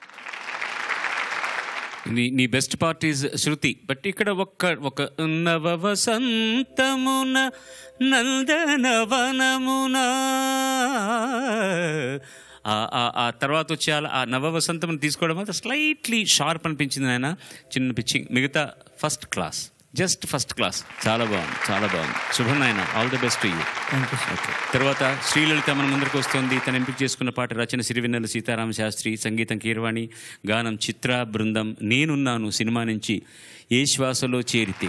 నీ best part is shruti. But ఇక్కడ ఒక నవ వసంతమున నందనవనమున ఆ తర్వాత వచ్చి ఆ నవ వసంతమును తీసుకోవడం అయితే స్లైట్లీ షార్ప్ అనిపించింది ఆయన, చిన్న పిచ్చింగ్. మిగతా first class, just first class. చాలా బాగుంది, చాలా బాగుంది. శుభం నాయన, all the best to you. Okay. తర్వాత శ్రీలలిత మన ముందరికి వస్తుంది. తను ఎంపిక చేసుకున్న పాట రచన సిరివెన్నెల సీతారామ శాస్త్రి, సంగీతం కీరవాణి, గానం చిత్ర బృందం. నేనున్నాను సినిమా నుంచి ఏ శ్వాసలో చేరితే.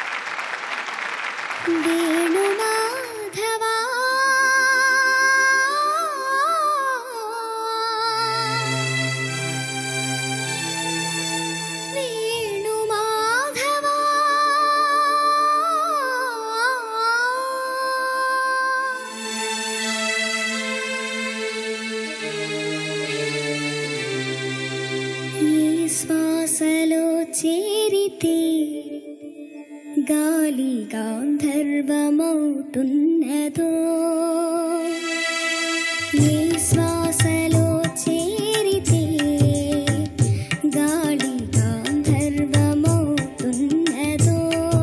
శ్వాసలో చేరితే గాలి గాంధర్వమవుతున్నదో, ఏ శ్వాసలో చేరితే గాలి గాంధర్వమవుతున్నదో,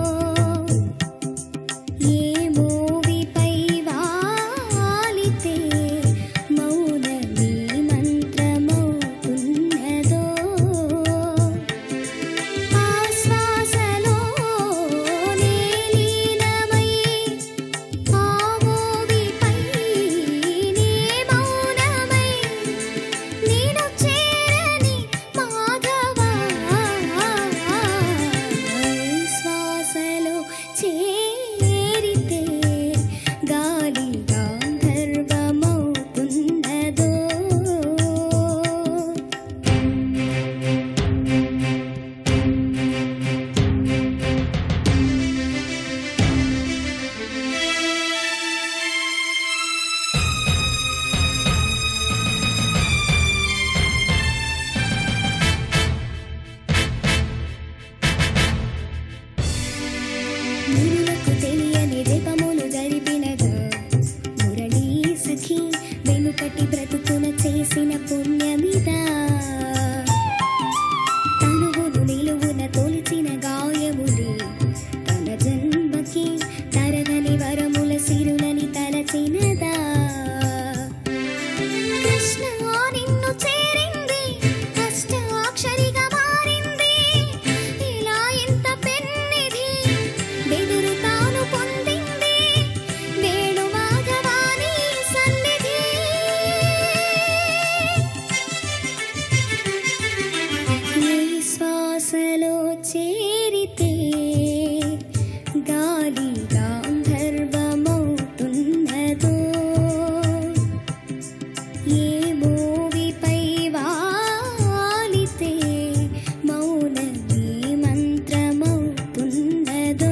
ఏ మోవిపై వాలితే మౌనమే మంత్రమవుతున్నదో, ఆ శ్వాసలో నీలీనమై ఆ మోవిపై నీ మౌనమై నేను చేరని మాధవా, శ్వాసలో చేరితే గాలి గాంధర్వమవుతున్నదో. మునులకు తెలియని దీపములు జరిపినగా మురళీ సఖి వెనుకటి బ్రతుకున చేసిన పుణ్యమిదా, తనువును నిలువున తొలిచిన గాయములే తన జన్మకి తరగని వరముల సిరులని తలచినదా, కృష్ణ నిన్ను చేరింది అష్టాక్షరిగా మారింది, ఇలా ఎంత పెన్నిధి బెదురు తాను పొందింది, వేణు మాధవాని సన్నిధి. ఏ శ్వాసలో చేరితే గాలి గాంధర్వమవుతున్నదో, ఏ మోవిపై వాలితే మౌనమే మంత్రమవుతున్నదో.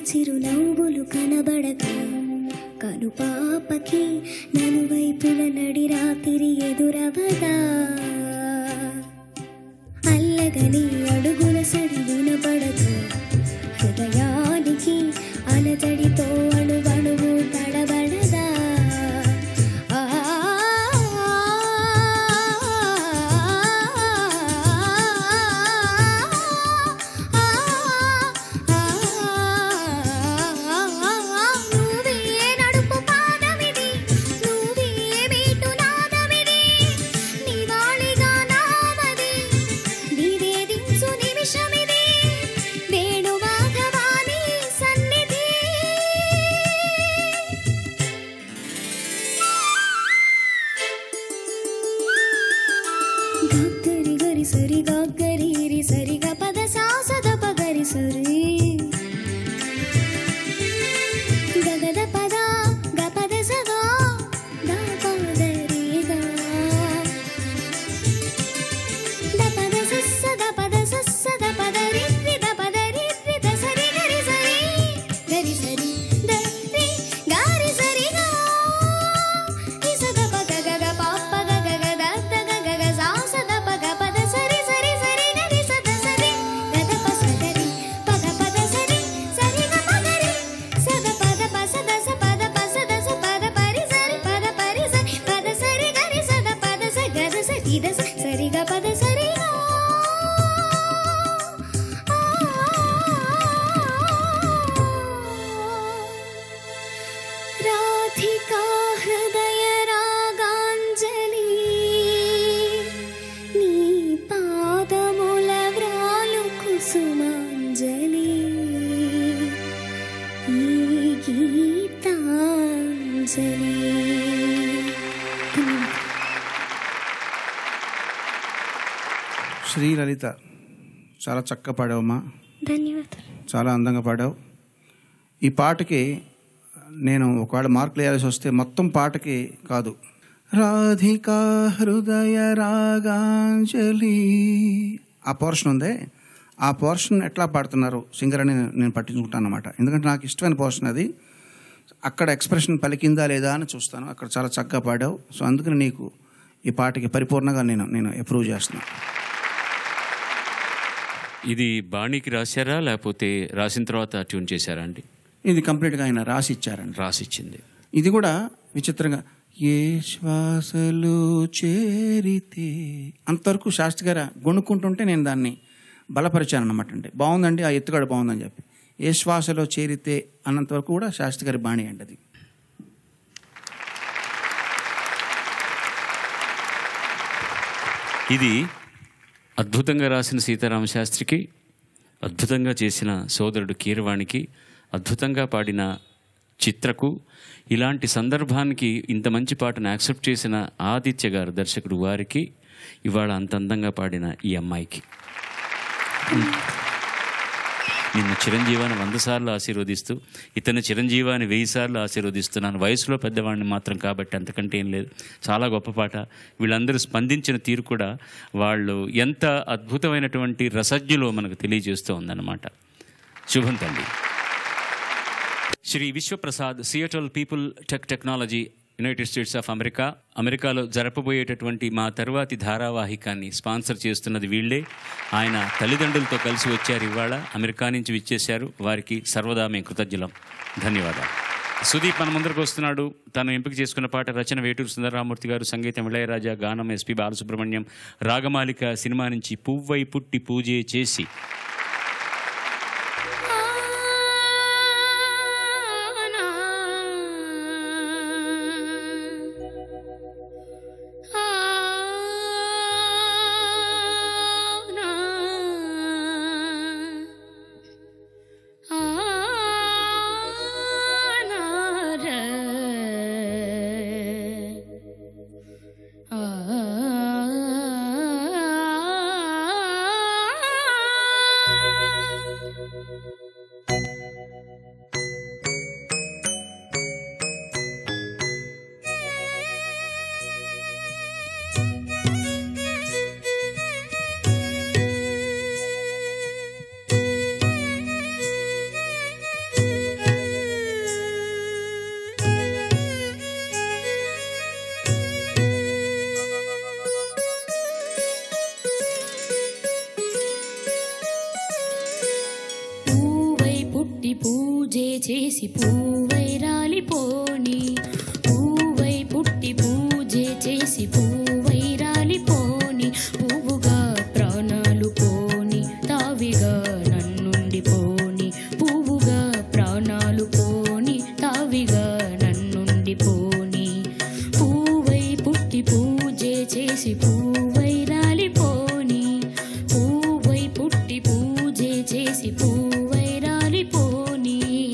చిరునవ్వులు కనబడక కనుపాపకి నలువైపుల నడి రాత్రి ఎదురవదా అల్లగని అడుగుల సడి వినపడదు హృదయానికి అలజడితో అణువణువు తడబడదా శ్రీలలిత, చాలా చక్కగా పాడావమ్మా. ధన్యవాదాలు. చాలా అందంగా పాడావు. ఈ పాటకి నేను ఒకవేళ మార్కులు వేయాల్సి వస్తే మొత్తం పాటకి కాదు, రాధికా హృదయ రాగాంజలి ఆ పోర్షన్ ఉందే, ఆ పోర్షన్ ఎట్లా పాడుతున్నారు సింగర్ అని నేను పట్టించుకుంటాను అన్నమాట. ఎందుకంటే నాకు ఇష్టమైన పోర్షన్ అది. అక్కడ ఎక్స్ప్రెషన్ పలికిందా లేదా అని చూస్తాను. అక్కడ చాలా చక్కగా పాడావు. సో అందుకని నీకు ఈ పాటకి పరిపూర్ణంగా నేను అప్రూవ్ చేస్తున్నాను. ఇది బాణీకి రాశారా లేకపోతే రాసిన తర్వాత ట్యూన్ చేశారా అండి? ఇది కంప్లీట్గా ఆయన రాసి ఇచ్చారండి. రాసిచ్చింది. ఇది కూడా విచిత్రంగా ఏ శ్వాసలు చేరితే అంతవరకు శాస్త్రి గారు గొనుక్కుంటుంటే నేను దాన్ని బలపరిచాను అన్నమాట. అంటే బాగుందండి, ఆ ఎత్తుగడ బాగుందని చెప్పి. ఏ శ్వాసలో చేరితే అన్నంతవరకు కూడా శాస్త్రి గారి బాణి అండి అది. ఇది అద్భుతంగా రాసిన సీతారామశాస్త్రికి, అద్భుతంగా చేసిన సోదరుడు కీరవాణికి, అద్భుతంగా పాడిన చిత్రకు, ఇలాంటి సందర్భానికి ఇంత మంచి పాటను యాక్సెప్ట్ చేసిన ఆదిత్య గారు దర్శకుడు వారికి, ఇవాళ అంత అందంగా పాడిన ఈ అమ్మాయికి నిన్ను చిరంజీవాన్ని 100 సార్లు ఆశీర్వదిస్తూ, ఇతను చిరంజీవాన్ని 1000 సార్లు ఆశీర్వదిస్తున్నాను. వయసులో పెద్దవాడిని మాత్రం కాబట్టి అంతకంటే ఏం లేదు. చాలా గొప్ప పాట. వీళ్ళందరూ స్పందించిన తీరు కూడా వాళ్ళు ఎంత అద్భుతమైనటువంటి రసజ్ఞలో మనకు తెలియజేస్తూ ఉందన్నమాట. శుభం తల్లి. Shri Vishwaprasad, Seattle people technology, United States of America. అమెరికాలో జరపబోయేటటువంటి మా తరువాతి ధారావాహికాన్ని స్పాన్సర్ చేస్తున్నది వీళ్ళే. ఆయన తల్లిదండ్రులతో కలిసి వచ్చారు, ఇవాళ అమెరికా నుంచి విచ్చేశారు. వారికి సర్వదా మేము కృతజ్ఞులం. ధన్యవాదాలు. సుదీప్ మన ముందరకు వస్తున్నాడు. తను ఎంపిక చేసుకున్న పాట రచన వేటూరు సుందరరామూర్తి గారు, సంగీతం ఇళయరాజా, గానం ఎస్పి బాలసుబ్రహ్మణ్యం. రాగమాలిక సినిమా నుంచి పువ్వై పుట్టి పూజే చేసి. పూజే చేసి పూవై రాలిపోని పూవై పుట్టి పూజే చేసి పూవై రాలిపోని పువ్వుగా ప్రాణాలు పోని తావిగా నన్నుండి పోని పువ్వుగా ప్రాణాలు పోని తావిగా నన్నుండి పోని పూవై పుట్టి పూజే చేసి పూవై రాలిపోని పూవై పుట్టి పూజే చేసి పూవై రాలిపోని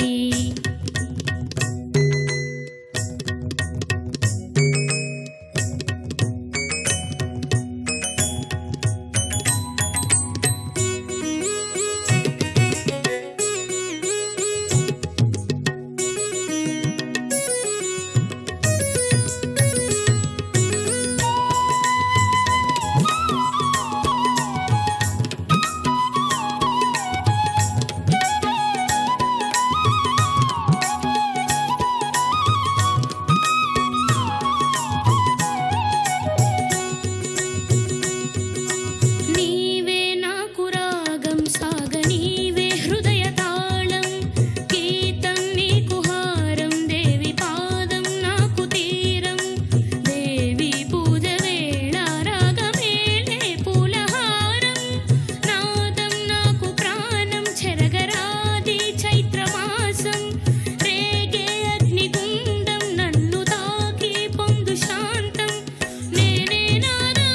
నీవే నాకు రాగం సాగ నీవే హృదయ తాళం గీతం నీకు హారం దేవి పాదం నాకు తీరం దేవి పూజ వేళ రాగమేలే పూలహారం నాదం నాకు ప్రాణం చెరగరాది చైత్రమాసం రేగే అగ్నిగుండం నన్ను తాకి పొందు శాంతం నేనే నాదం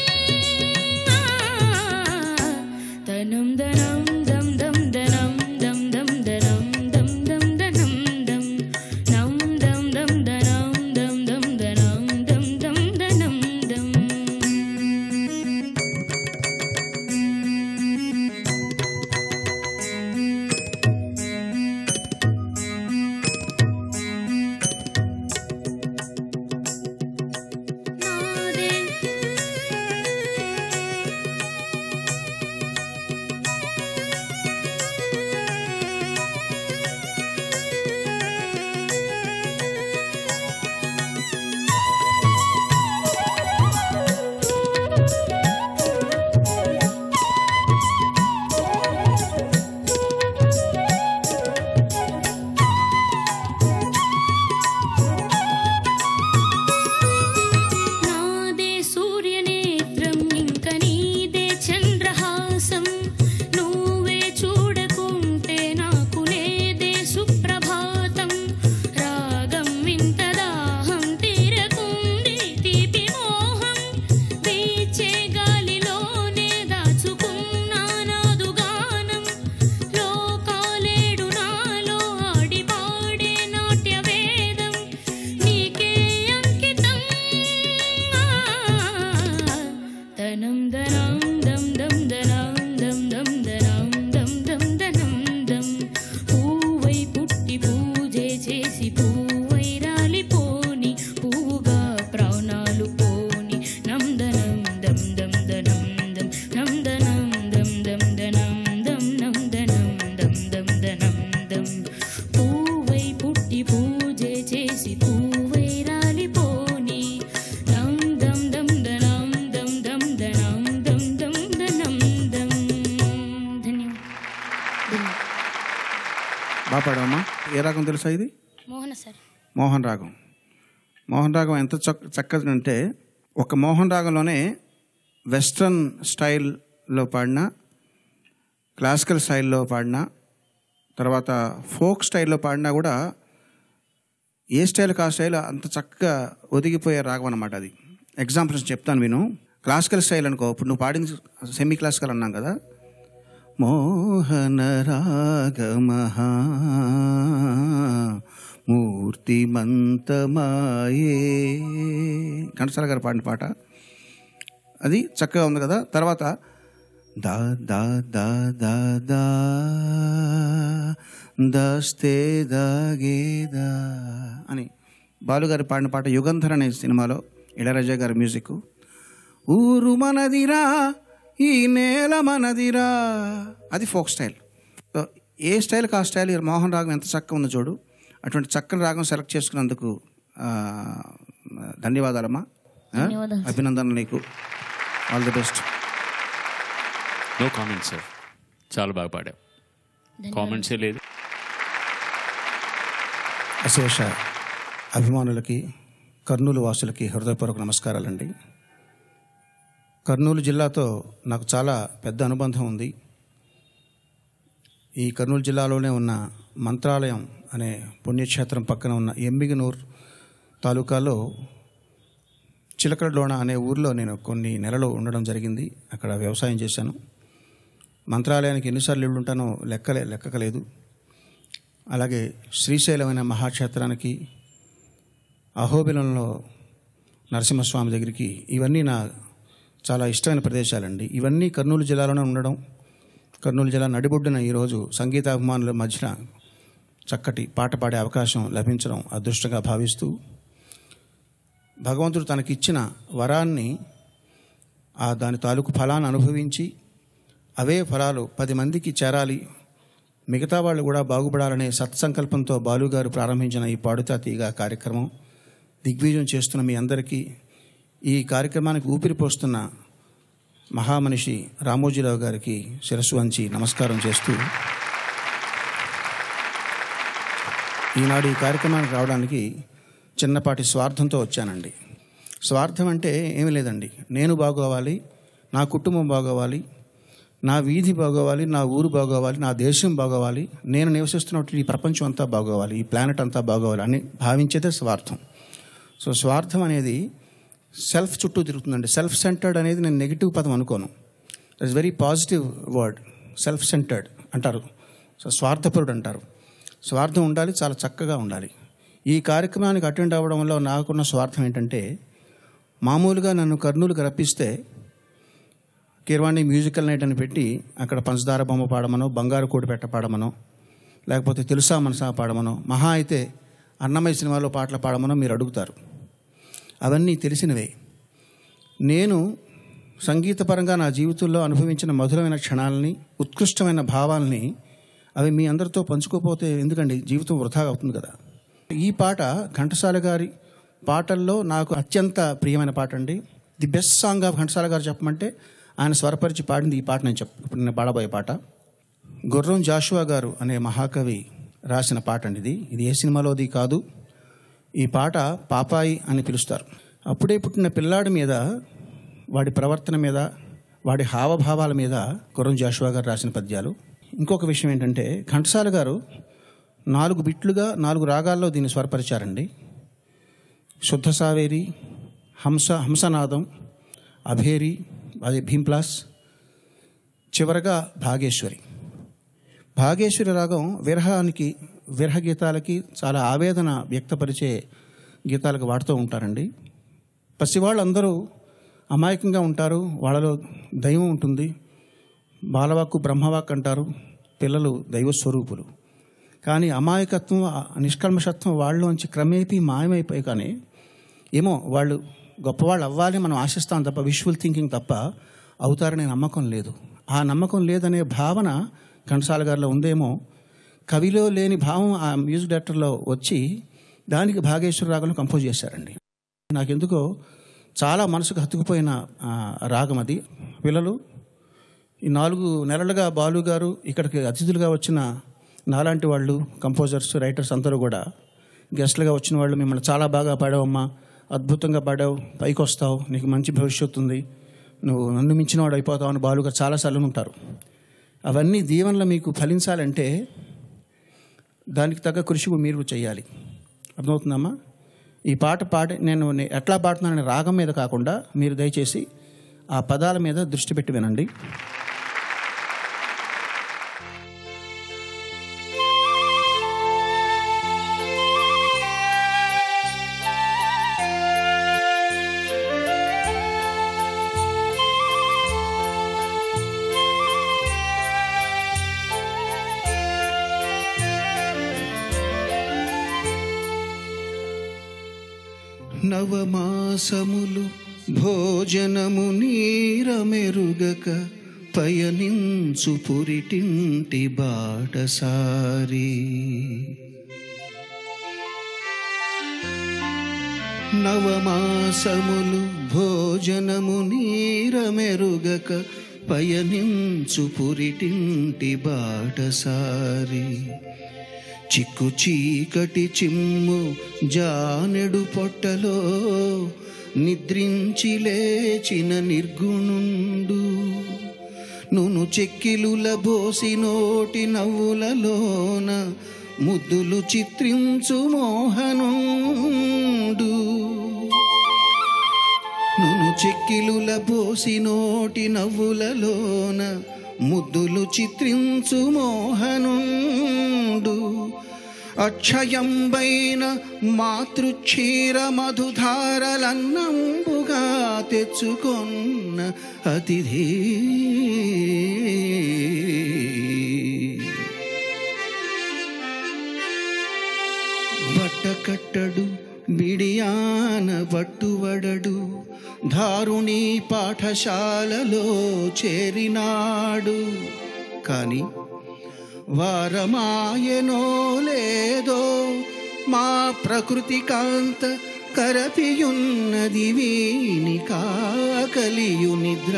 తనం దనం దం దం దనం దం దం దనం దం దం దనం దం నం దం దం దనం దం దం దనం దం దం దనం దం నాదే నాదే సూర్యనేత్రం ఇంక నీదే చంద్రహాసం నువ్వే చూడకుంటే నాకు లేదే సుప్రభాతం రాగం వింత దాహం తీరకుంది తీపి మోహం వీచే గాలిలోనే దాచుకున్నా నాదు గానం లోకాలేడు నాలో ఆడి పాడే నాట్య వేదం నీకే అంకితం తనం దనం దం దం దనం దం దం దనం దం దం దనం దం పూవై పుట్టి పూజే చేసి పూవై రాలిపోని పువ్వుగా ప్రాణాలు పోని నందనం దం దం దనం దం నందనం దం దం దనం దం నందనం దం దం దనం దం పూవై పుట్టి పూజే చేసి పూవై రాలిపోని నం దం దం దనం దం దం దనం దం దం దనం దం ధన్యవాదాలు. బాగా పాడావమ్మా. ఏ రాగం తెలుసా ఇది? మోహన సార్ మోహన్ రాగం. మోహన్ రాగం ఎంత చక్కదంటే ఒక మోహన్ రాగంలోనే వెస్ట్రన్ స్టైల్లో పాడిన, క్లాసికల్ స్టైల్లో పాడిన, తర్వాత ఫోక్ స్టైల్లో పాడినా కూడా ఏ స్టైల్కి ఆ స్టైల్ అంత చక్కగా ఒదిగిపోయే రాగం అన్నమాట అది. ఎగ్జాంపుల్స్ చెప్తాను విను. క్లాసికల్ స్టైల్ అనుకో, ఇప్పుడు నువ్వు పాడింది సెమీ క్లాసికల్ అన్నాం కదా. మోహన రాగమహా మూర్తిమంతమాయే ఘంటసాల గారు పాడిన పాట అది చక్కగా ఉంది కదా. తర్వాత దా దా దా దా దా దస్తే దాగేదా అని బాలుగారు పాడిన పాట యుగంధర్ అనే సినిమాలో ఇళయరాజా గారి మ్యూజిక్. ఊరు మనదిరా ఈ నేల మనదిరా అది ఫోక్ స్టైల్. సో ఏ స్టైల్కి ఆ స్టైల్ మోహన్ రాగం ఎంత చక్కగా ఉందో చూడు. అటువంటి చక్కని రాగం సెలెక్ట్ చేసుకున్నందుకు ధన్యవాదాలమ్మా. అభినందనలు నీకు. All the best. No comments sir, చాలా బాగా పాడావు. కామెంట్సే లేదు. అశేష అభిమానులకి, కర్నూలు వాసులకి హృదయపూర్వక నమస్కారాలండి. కర్నూలు జిల్లాతో నాకు చాలా పెద్ద అనుబంధం ఉంది. ఈ కర్నూలు జిల్లాలోనే ఉన్న మంత్రాలయం అనే పుణ్యక్షేత్రం పక్కన ఉన్న ఎమ్మిగనూర్ తాలూకాలో చిలకడలోణ అనే ఊరిలో నేను కొన్ని నెలలు ఉండడం జరిగింది. అక్కడ వ్యవసాయం చేశాను. మంత్రాలయానికి ఎన్నిసార్లు ఉంటానో లెక్కలేదు. అలాగే శ్రీశైలమైన మహాక్షేత్రానికి, అహోబిలంలో నరసింహస్వామి దగ్గరికి, ఇవన్నీ నా చాలా ఇష్టమైన ప్రదేశాలండి. ఇవన్నీ కర్నూలు జిల్లాలోనే ఉండడం, కర్నూలు జిల్లా నడిబొడ్డున ఈరోజు సంగీతాభిమానుల మధ్యన చక్కటి పాట పాడే అవకాశం లభించడం అదృష్టంగా భావిస్తూ, భగవంతుడు తనకిచ్చిన వరాన్ని దాని తాలూకు ఫలాన్ని అనుభవించి అవే ఫలాలు 10 మందికి చేరాలి, మిగతా వాళ్ళు కూడా బాగుపడాలనే సత్సంకల్పంతో బాలుగారు ప్రారంభించిన ఈ పాడుతా తీగ కార్యక్రమం దిగ్విజయం చేస్తున్న మీ అందరికీ, ఈ కార్యక్రమానికి ఊపిరి పోస్తున్న మహామనిషి రామోజీరావు గారికి శిరస్సు వంచి నమస్కారం చేస్తూ, ఈనాడు ఈ కార్యక్రమానికి రావడానికి చిన్నపాటి స్వార్థంతో వచ్చానండి. స్వార్థం అంటే ఏమీ లేదండి. నేను బాగోవాలి, నా కుటుంబం బాగోవాలి, నా వీధి బాగోవాలి, నా ఊరు బాగోవాలి, నా దేశం బాగోవాలి, నేను నివసిస్తున్నట్టు ఈ ప్రపంచం అంతా బాగోవాలి, ఈ ప్లానెట్ అంతా బాగోవాలి అని భావించేదే స్వార్థం. సో స్వార్థం అనేది సెల్ఫ్ చుట్టూ తిరుగుతుందండి. సెల్ఫ్ సెంటర్డ్ అనేది నేను నెగిటివ్ పదం అనుకోను. It's very positive word. Self centered అంటారు, సో స్వార్థపరుడు అంటారు. స్వార్థం ఉండాలి, చాలా చక్కగా ఉండాలి. ఈ కార్యక్రమానికి అటెండ్ అవ్వడం వల్ల నాకున్న స్వార్థం ఏంటంటే, మామూలుగా నన్ను కర్నూలుకి రప్పిస్తే కీర్వాణి మ్యూజికల్ నైట్ అని పెట్టి అక్కడ పంచదార బొమ్మ పాడమనో, బంగారు కోడి పెట్ట పాడమనో, లేకపోతే తెలుసా మనసా పాడమనో, మహా అయితే అన్నమయ్య సినిమాలో పాటలు పాడమనో మీరు అడుగుతారు. అవన్నీ తెలిసినవే. నేను సంగీతపరంగా నా జీవితంలో అనుభవించిన మధురమైన క్షణాలని, ఉత్కృష్టమైన భావాల్ని అవి మీ అందరితో పంచుకోకపోతే ఎందుకండి, జీవితం వృధా అవుతుంది కదా. ఈ పాట ఘంటసాల గారి పాటల్లో నాకు అత్యంత ప్రియమైన పాట అండి. The best song of Ghantasala garu చెప్పమంటే ఆయన స్వరపరిచి పాడింది ఈ పాట. ఇప్పుడు నేను పాడబోయే పాట గుర్రం జాషువా గారు అనే మహాకవి రాసిన పాట అండి. ఇది ఏ సినిమాలోది కాదు. ఈ పాట పాపాయి అని పిలుస్తారు. అప్పుడే పుట్టిన పిల్లాడి మీద, వాడి ప్రవర్తన మీద, వాడి హావభావాల మీద గుర్రం జాషువా గారు రాసిన పద్యాలు. ఇంకొక విషయం ఏంటంటే, ఘంటసాల గారు 4 బిట్లుగా 4 రాగాల్లో దీన్ని స్వరపరిచారండి. శుద్ధ సావేరి, హంసనాదం, అభేరి, అదే భీంప్లాస్, చివరగా భాగేశ్వరి. భాగేశ్వరి రాగం విరహ గీతాలకి, చాలా ఆవేదన వ్యక్తపరిచే గీతాలకు వాడుతూ ఉంటారండి. పసివాళ్ళందరూ అమాయకంగా ఉంటారు, వాళ్ళలో దైవం ఉంటుంది. బాలవాక్కు బ్రహ్మవాక్ అంటారు, పిల్లలు దైవస్వరూపులు. కానీ అమాయకత్వం, నిష్కల్మషత్వం వాళ్ళలోంచి క్రమేపీ మాయమైపోయి, కానీ ఏమో వాళ్ళు గొప్పవాళ్ళు అవ్వాలి మనం ఆశిస్తాం తప్ప, విజువల్ థింకింగ్ తప్ప అవుతారనే నమ్మకం లేదు. ఆ నమ్మకం లేదనే భావన ఘంటసాల గారిలో ఉందేమో. కవిలో లేని భావం ఆ మ్యూజిక్ డైరెక్టర్లో వచ్చి దానికి భాగేశ్వర రాగంలో కంపోజ్ చేశారండి. నాకెందుకో చాలా మనసుకు హత్తుకుపోయిన రాగం అది. పిల్లలు, ఈ 4 నెలలుగా బాలు గారు ఇక్కడికి అతిథులుగా వచ్చిన నాలాంటి వాళ్ళు, కంపోజర్స్, రైటర్స్ అందరూ కూడా, గెస్ట్లుగా వచ్చిన వాళ్ళు, మిమ్మల్ని చాలా బాగా పాడావమ్మా, అద్భుతంగా పాడావు, పైకి వస్తావు, నీకు మంచి భవిష్యత్తు ఉంది, నువ్వు నన్ను మించిన వాడు అయిపోతావు అని బాలు గారు చాలాసార్లు ఉంటారు. అవన్నీ దీవెనలు మీకు ఫలించాలంటే దానికి తగ్గ కృషి మీరు చేయాలి. అర్థమవుతుందమ్మా? ఈ పాట నేను ఎట్లా పాడుతున్నానని రాగం మీద కాకుండా మీరు దయచేసి ఆ పదాల మీద దృష్టి పెట్టి వినండి. నవమాసములు భోజనము నీరమెరుగక పయనించు పురిటింటి బాటసారి. నవమాసములు భోజనము నీరమెరుగక పయనించు పురిటింటి బాటసారి. చిక్కు చీకటి చిమ్ము జానెడు పొట్టలో నిద్రించి లేచిన నిర్గుణుండు నును చెక్కిలుల బోసి నోటి నవ్వులలోన ముద్దులు చిత్రించు మోహనుండు నును చెక్కిలుల బోసి నోటి నవ్వులలోన ముద్దులు చిత్రించు మోహనుండు అక్షయంబైన మాతృక్షీర మధుధారలన్నంబుగా తెచ్చుకొన్న అతిథి బట్టకట్టడు బిడియాన పట్టువడడు ధారుణి పాఠశాలలో చేరినాడు కాని వారమాయనో లేదో మా ప్రకృతి కాంత కరపియున్నది వీని కాకలియు నిద్ర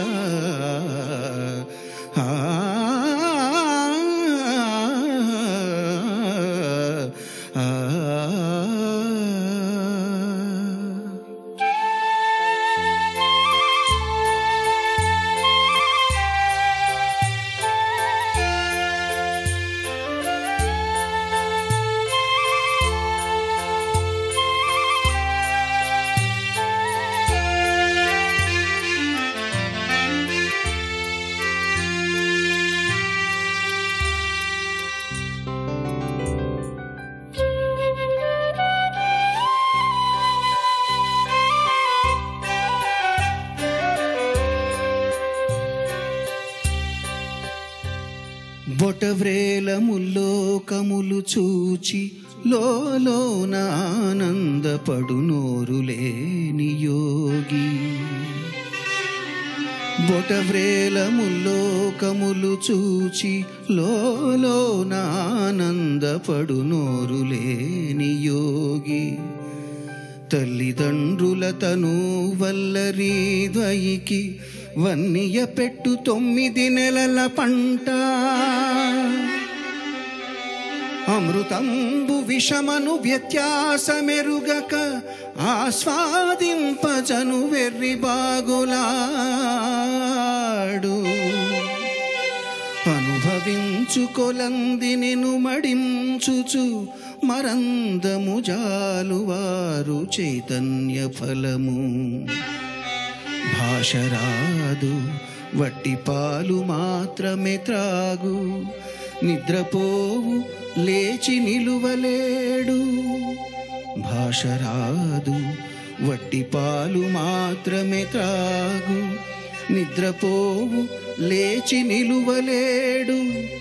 బొటవ్రేలముల్లోకములు చూచి లోలోన ఆనందపడు నోరు లేని యోగి బొటవ్రేలముల్లోకములు చూచి లోలోన ఆనందపడు నోరు లేని యోగి తల్లిదండ్రుల తను వల్లరి ద్వయికి వన్నియ పెట్టు 9 నెలల పంట అమృతంబు విషమను వ్యత్యాసమెరుగక ఆస్వాదింపజను వెర్రి బాగులాడు అనుభవించుకొలందినిను మడించుచు మరందము జాలువారు చైతన్య ఫలము భాషరాదు వట్టి పాలు మాత్రమే త్రాగు నిద్రపోవు లేచి నిలువలేడు భాషరాదు వట్టి పాలు మాత్రమే త్రాగు నిద్రపోవు లేచి నిలువలేడు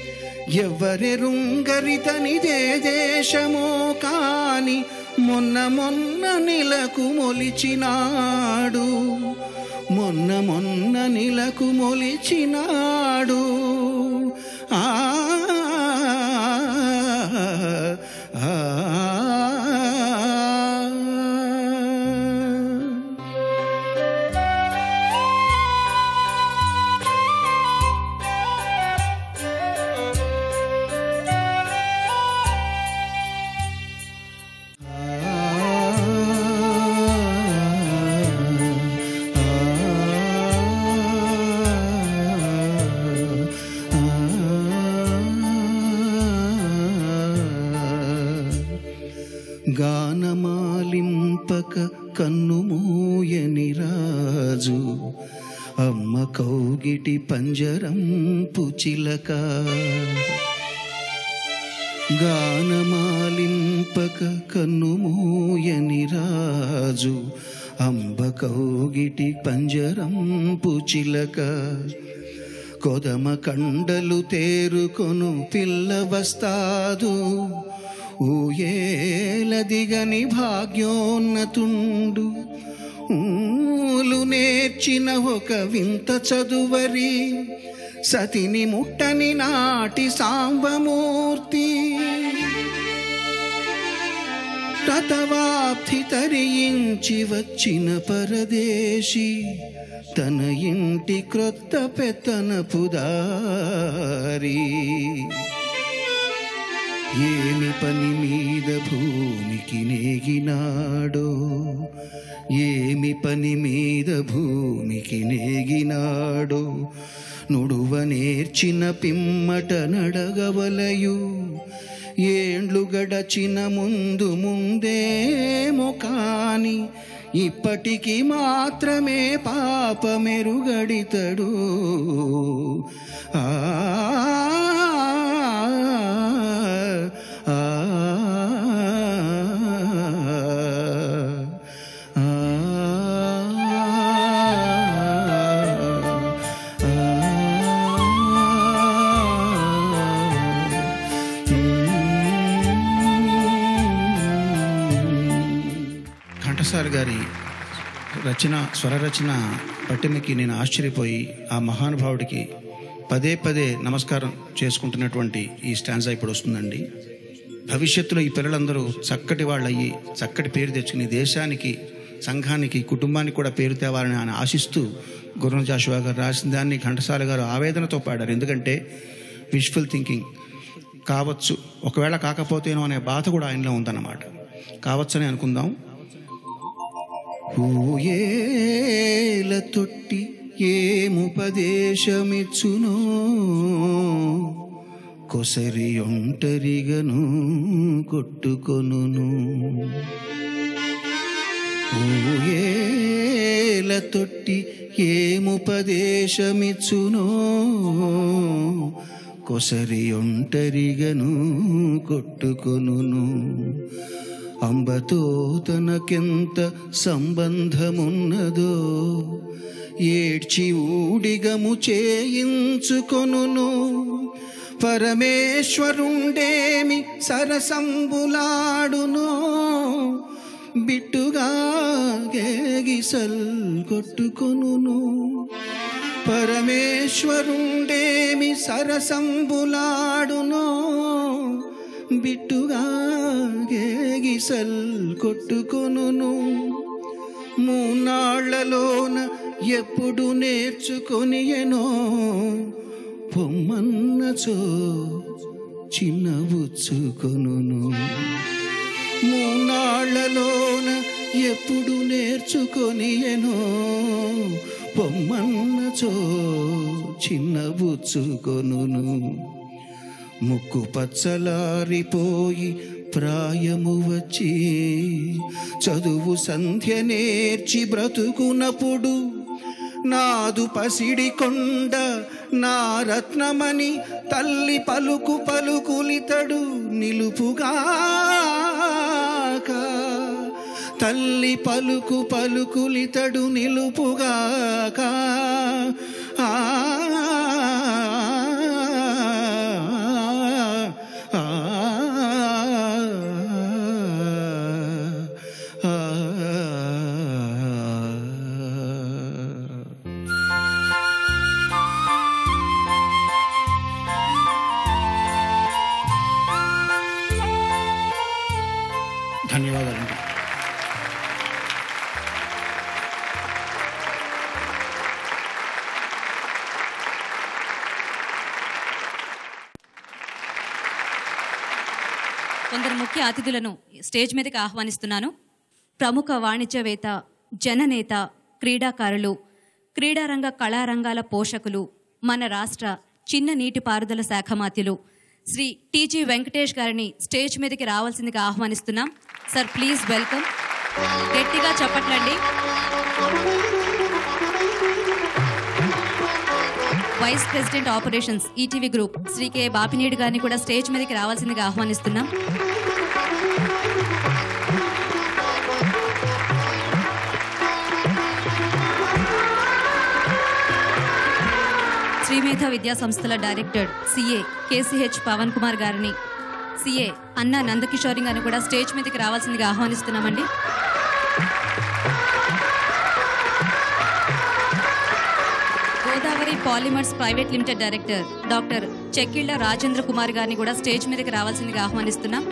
ఎవ్వరెరుంగరితనిదే దేశమో కాని మొన్న నిలకు మొలిచినాడు మొన్న నిలకు మొలిచినాడు ఆ గానమాలింపక కన్ను మూయని రాజు అమ్మ కౌగిటి పంజరంపు చిలక గానమాలింపక కన్ను మూయని రాజు అంబ కౌగిటి పంజరంపు చిలక కొదమ కండలు తేరుకొను పిల్ల వస్తాదు ఊయేలదిగని భాగ్యోన్నతుండు ఊలు నేర్చిన ఒక వింత చదువరి సతిని ముట్టని నాటి సాంబమూర్తి తతవాప్తి తరించి వచ్చిన పరదేశి తన ఇంటి క్రొత్త పెత్తనపు దారి ఏమి పని మీద భూమికి నేగినాడో, ఏమి పని మీద భూమికి నేగినాడో, నుడువ నేర్చిన పిమ్మట నడగవలయు, ఏండ్లు గడచిన ముందు ముందేమో కాని ఇప్పటికి మాత్రమే పాపమెరుగడితడు. ఆ ఘంటసాల గారి రచన, స్వరరచన పట్టిమకి నేను ఆశ్చర్యపోయి ఆ మహానుభావుడికి పదే పదే నమస్కారం చేసుకుంటున్నటువంటి ఈ స్టాంజా ఇప్పుడు వస్తుందండి. భవిష్యత్తులో ఈ పిల్లలందరూ చక్కటి వాళ్ళయ్యి చక్కటి పేరు తెచ్చుకుని దేశానికి, సంఘానికి, కుటుంబానికి కూడా పేరు తేవాలని ఆయన ఆశిస్తూ గుర్రం జాషువా గారు రాసిన దాన్ని ఘంటసాల గారు ఆవేదనతో పాడారు. ఎందుకంటే విష్ఫుల్ థింకింగ్ కావచ్చు, ఒకవేళ కాకపోతేనో అనే బాధ కూడా ఆయనలో ఉందన్నమాట. కావచ్చని అనుకుందాం. ఊయేల తొట్టి ఏముపదేశమిచ్చునో, కొసరి ఒంటరిగను కొట్టుకొనును. ఊయేల తొట్టి ఏముపదేశమిచ్చునో, కొసరి ఒంటరిగను కొట్టుకొనును. అంబతో తనకెంత సంబంధమున్నదో, ఏడ్చి ఊడిగము చేయించుకొనును. పరమేశ్వరుండేమి సరసంబులాడునో, బిట్టుగా గేగిసల్ కొట్టుకొనును. పరమేశ్వరుండేమి సరసంబులాడునో, బిట్టుగా గేగిసల్ కొట్టుకొనును. మూనాళ్లలోన ఎప్పుడు నేర్చుకొనియనో, పొమ్మన్నచో చిన్నబుచ్చుకొనును. మూనాళ్లలోన ఎప్పుడు నేర్చుకొనియనో, పొమ్మన్నచో చిన్నబుచ్చుకొనును. ముక్కు పచ్చలారిపోయి ప్రాయము వచ్చి, చదువు సంధ్య నేర్చి బ్రతుకునప్పుడు, నాదు పసిడి కొండ నా రత్నమని తల్లి పలుకు పలుకులితడు నిలుపుగాక. తల్లి పలుకు పలుకులితడు నిలుపుగాక. ధన్యవాదాలండి. కొందరు ముఖ్య అతిథులను స్టేజ్ మీదకి ఆహ్వానిస్తున్నాను. ప్రముఖ వాణిజ్యవేత్త, జననేత, క్రీడాకారులు, క్రీడారంగ కళారంగాల పోషకులు, మన రాష్ట్ర చిన్న నీటిపారుదల శాఖ మాత్యులు శ్రీ టీజీ వెంకటేష్ గారిని స్టేజ్ మీదకి రావాల్సిందిగా ఆహ్వానిస్తున్నాం. Sir, please welcome. గట్టిగా చెప్పట్లండి. Vice president operations ETV group Shri K Bapineedu గారిని కూడా స్టేజ్ మీదకి రావాల్సిందిగా ఆహ్వానిస్తున్నాం. శ్రీమేధ విద్యా సంస్థల director CA KCH Pavan Kumar గారిని, సిఏ అన్నా నందకిషోరి గారిని కూడా స్టేజ్ మీదకి రావాల్సిందిగా ఆహ్వానిస్తున్నామండి. Godavari polymers private limited director doctor Chekkilla Rajendra Kumar గారిని కూడా స్టేజ్ మీదకి రావాల్సిందిగా ఆహ్వానిస్తున్నాం.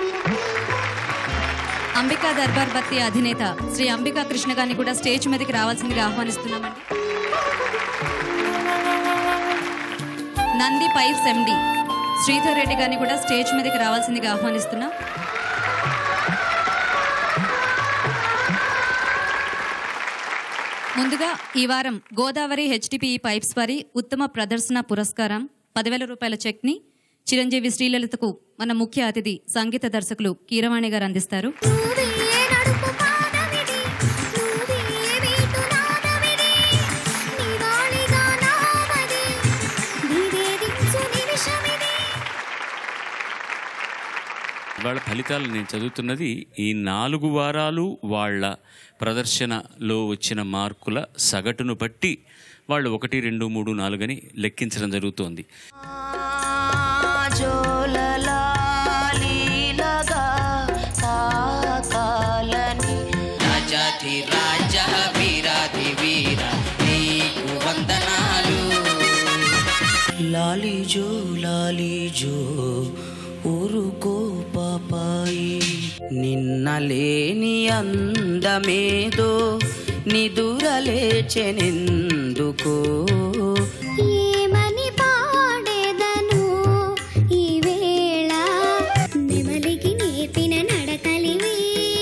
అంబికా దర్బార్ బత్తి అధినేత శ్రీ అంబికా కృష్ణ గారిని కూడా స్టేజ్ మీదకి రావాల్సిందిగా ఆహ్వానిస్తున్నామండి. నంది పైప్స్ ఎండి శ్రీధర్ రెడ్డి గారిని కూడా స్టేజ్ మీదకి రావాల్సిందిగా ఆహ్వానిస్తున్నాం. ముందుగా ఈ వారం గోదావరి హెచ్డిపిఈ పైప్స్ వారి ఉత్తమ ప్రదర్శన పురస్కారం 10,000 రూపాయల చెక్ని చిరంజీవి శ్రీలలితకు మన ముఖ్య అతిథి సంగీత దర్శకులు కీరవాణి గారు అందిస్తారు. వాళ్ళ ఫలితాలు నేను చదువుతున్నది ఈ 4 వారాలు వాళ్ళ ప్రదర్శనలో వచ్చిన మార్కుల సగటును బట్టి వాళ్ళు 1, 2, 3, 4 అని లెక్కించడం జరుగుతోంది. లాలీజో లాలీజో ఊరుకో పాపాయి నిన్నలేని అందమేదో నిదురలేచెనెందుకో ఏమని పాడేదను ఈ వేళ నెమలికి నేర్పిన నడకలివి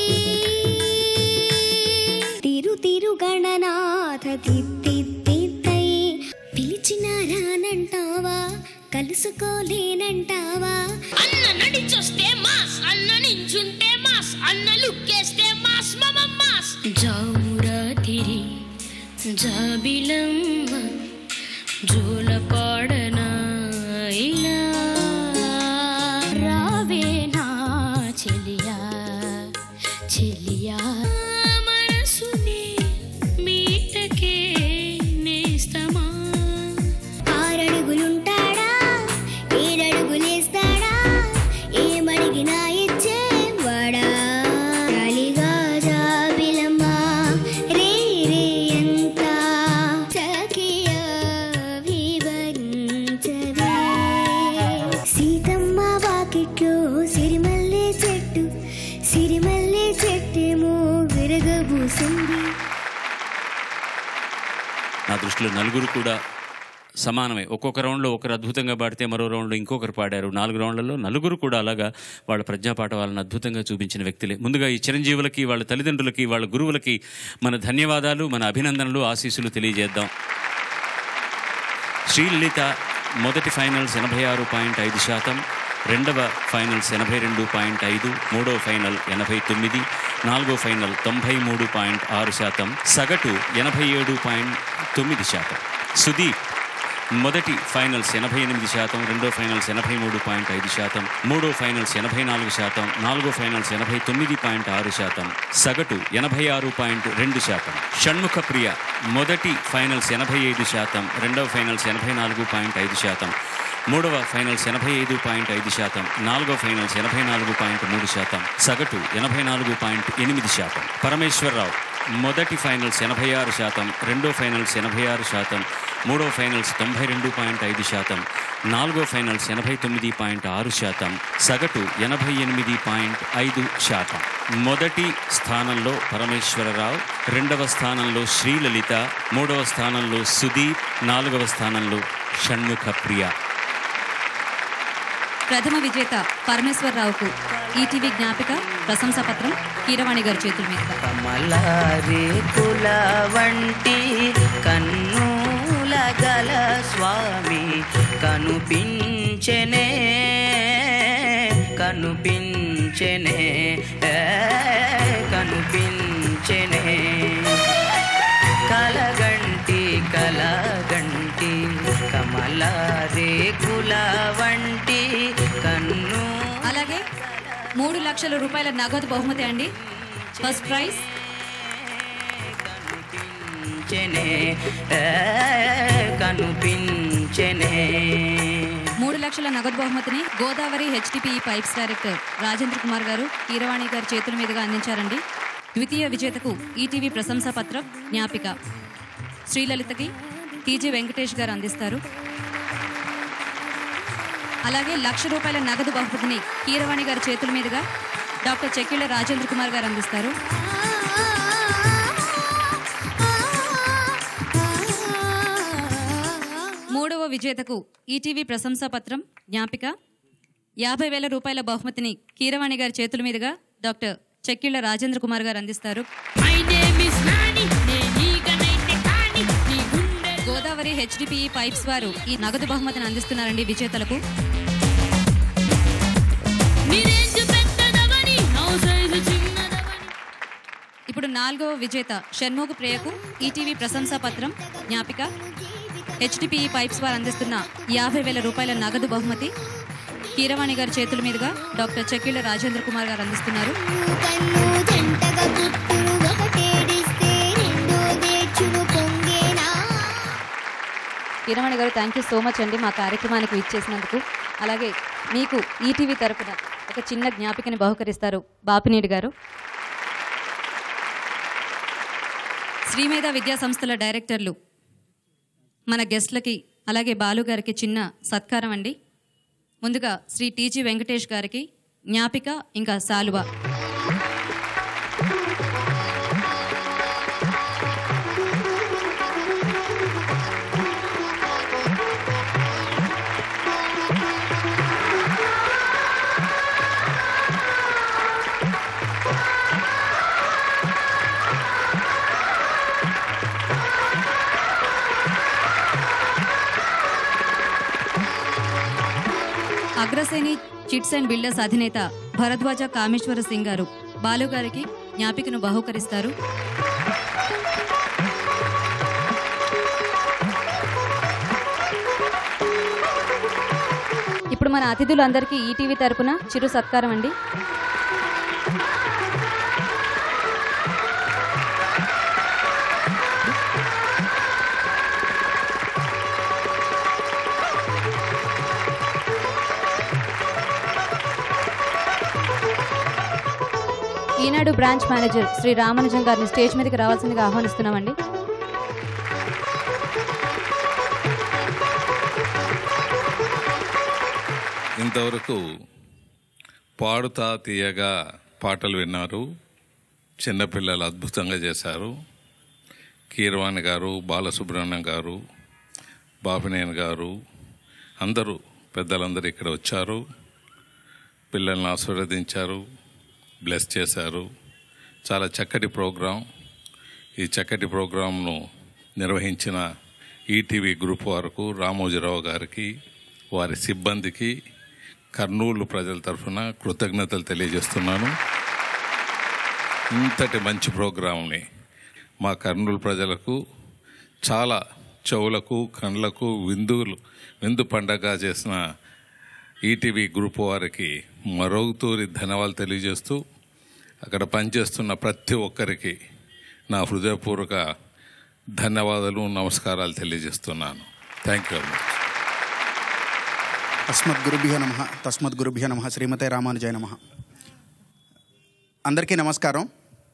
తిరు తిరు గణనాథ తిత్తిత్తై పిలిచిన రానంటావా కలుసుకోలేనంటావా అన్న నడిచొస్తే మాస్ అన్న నించుంటే మాస్ అన్న లుక్కేస్తే మాస్ మమ మాస్ జామురా తిరి జాబిలమ్మ జోల పాడనా ఇలా రావే నా చెలియా చెలియా మనసునే మీటకే నేస్తమా 6 అడుగులుంటాడా 7 అడుగులేస్తాడా ఏమడిగినా ఇచ్చేవాడా గాలిగా జాబిలమ్మ రే రే ఎంత సఖియా వివరించవే సీతమ్మ వాకిట్లో సిరిమల్లె చెట్టేమో విరగబూసింది. నా దృష్టిలో 4 కూడా సమానమే. ఒక్కొక్క రౌండ్లో ఒకరు అద్భుతంగా పాడితే మరో రౌండ్లో ఇంకొకరు పాడారు. 4 రౌండ్లలో 4 కూడా అలాగా వాళ్ళ ప్రజ్ఞాపాఠ వాళ్ళని అద్భుతంగా చూపించిన వ్యక్తులే. ముందుగా ఈ చిరంజీవులకి, వాళ్ళ తల్లిదండ్రులకి, వాళ్ళ గురువులకి మన ధన్యవాదాలు, మన అభినందనలు, ఆశీస్సులు తెలియజేద్దాం. శ్రీలలిత మొదటి ఫైనల్స్ 86.5%, రెండవ ఫైనల్స్ 82.5%, మూడవ ఫైనల్ 89%, నాలుగో ఫైనల్ 93.6%, సగటు 87.9%. సుదీప్ మొదటి ఫైనల్స్ 88%, రెండో ఫైనల్స్ 83.5%, మూడో ఫైనల్స్ 84%, నాలుగో ఫైనల్స్ 89.6%, సగటు 86.2%. షణ్ముఖ ప్రియ మొదటి ఫైనల్స్ 85%, రెండవ ఫైనల్స్ 84.5%, మూడవ ఫైనల్స్ 85.5%, నాలుగో ఫైనల్స్ 84.3%, సగటు 84.8%. పరమేశ్వరరావు మొదటి ఫైనల్స్ 86%, రెండో ఫైనల్స్ 86%, మూడో ఫైనల్స్ 92.5%, నాలుగో ఫైనల్స్ 89.6%, సగటు 88.5%. మొదటి స్థానంలో పరమేశ్వరరావు, రెండవ స్థానంలో శ్రీలలిత, మూడవ స్థానంలో సుదీప్, నాలుగవ స్థానంలో షణ్ముఖ ప్రియ. ప్రథమ విజేత పరమేశ్వరరావుకు ఈటీవీ జ్ఞాపిక ప్రశంసా పత్రం కీరవాణి గారి చేతుల మీదుగా. కమలారే కుల వంటి కన్నుల గల స్వామి కనుపించెనే కనుపించెనే కనుపించెనే కలగంటి కలగంటి కమలారే కుల వంటి కన్ను. అలాగే 3 లక్షల రూపాయల నగదు బహుమతి అండి. ఫస్ట్ ప్రైజ్ కనుపించెనే 3 లక్షల నగదు బహుమతిని Godavari HDPE pipes director Rajendra Kumar garu Keeravani గారి చేతుల మీదుగా అందించారండి. ద్వితీయ విజేతకు ఈటీవీ ప్రశంసా పత్రం జ్ఞాపిక శ్రీలలితకి టీజీ వెంకటేష్ గారు అందిస్తారు. అలాగే 1 లక్ష రూపాయల నగదు బహుమతిని కీరవాణి గారి చేతుల మీదుగా డాక్టర్ చెక్కిళ్ళ రాజేంద్ర కుమార్ గారు అందిస్తారు. మూడవ విజేతకు ఈటీవీ ప్రశంసా పత్రం జ్ఞాపిక 50,000 రూపాయల బహుమతిని కీరవాణి గారి చేతుల మీదుగా డాక్టర్ చెక్కిళ్ల రాజేంద్ర కుమార్ గారు అందిస్తారు. గోదావరి HDPE పైప్స్ వారు ఈ నగదు బహుమతిని అందిస్తున్నారండి విజేతలకు. ఇప్పుడు 4వ విజేత షణ్ముఖ ప్రియకు ఈటీవీ ప్రశంసా పత్రం జ్ఞాపిక HDPE పైప్స్ వారు అందిస్తున్న 50,000 రూపాయల నగదు బహుమతి కీరవాణి గారి చేతుల మీదుగా డాక్టర్ చెక్కిళ్ల రాజేంద్ర కుమార్ గారు అందిస్తున్నారు. కీరవాణి గారు థ్యాంక్ యూ సో మచ్ అండి మా కార్యక్రమానికి విచ్చేసినందుకు. అలాగే మీకు ఈటీవీ తరపున ఒక చిన్న జ్ఞాపికని బహుకరిస్తారు బాపినీడి గారు. శ్రీమేధ విద్యా సంస్థల డైరెక్టర్లు మన గెస్ట్లకి అలాగే బాలు గారికి చిన్న సత్కారం అండి. ముందుగా శ్రీ టీజీ వెంకటేష్ గారికి జ్ఞాపిక ఇంకా సాలువా. అగ్రసేని చిట్స్ అండ్ బిల్డర్స్ అధినేత భరద్వాజ కామేశ్వర సింగ్ గారు బాలు గారికి జ్ఞాపికను బహుకరిస్తారు. ఇప్పుడు మన అతిథులందరికీ ఈటీవీ తరపున చిరు సత్కారం అండి. ఈనాడు బ్రాంచ్ మేనేజర్ శ్రీ రామానుజం గారిని స్టేజ్ మీదకి రావాల్సిందిగా ఆహ్వానిస్తున్నామండి. ఇంతవరకు పాడుతా తీయగా పాటలు విన్నారు. చిన్నపిల్లలు అద్భుతంగా చేశారు. కీరవాణి గారు, బాలసుబ్రహ్మణ్యం గారు, బాపినేని గారు, అందరూ పెద్దలందరూ ఇక్కడ వచ్చారు. పిల్లల్ని ఆశీర్వదించారు, బ్లెస్ చేశారు. చాలా చక్కటి ప్రోగ్రాం. ఈ చక్కటి ప్రోగ్రాంను నిర్వహించిన ఈటీవీ గ్రూప్ వారికి, రామోజీరావు గారికి, వారి సిబ్బందికి కర్నూలు ప్రజల తరఫున కృతజ్ఞతలు తెలియజేస్తున్నాను. ఇంతటి మంచి ప్రోగ్రాంని మా కర్నూలు ప్రజలకు చాలా చెవులకు కళ్ళకు విందు పండగ చేసిన ఈటీవీ గ్రూప్ వారికి మరొకతూరి ధన్యవాదాలు తెలియజేస్తూ అక్కడ పనిచేస్తున్న ప్రతి ఒక్కరికి నా హృదయపూర్వక ధన్యవాదాలు, నమస్కారాలు తెలియజేస్తున్నాను. Thank you very much. తస్మద్గురుభ్యో నమః శ్రీమతే రామానుజాయ నమః. అందరికీ నమస్కారం.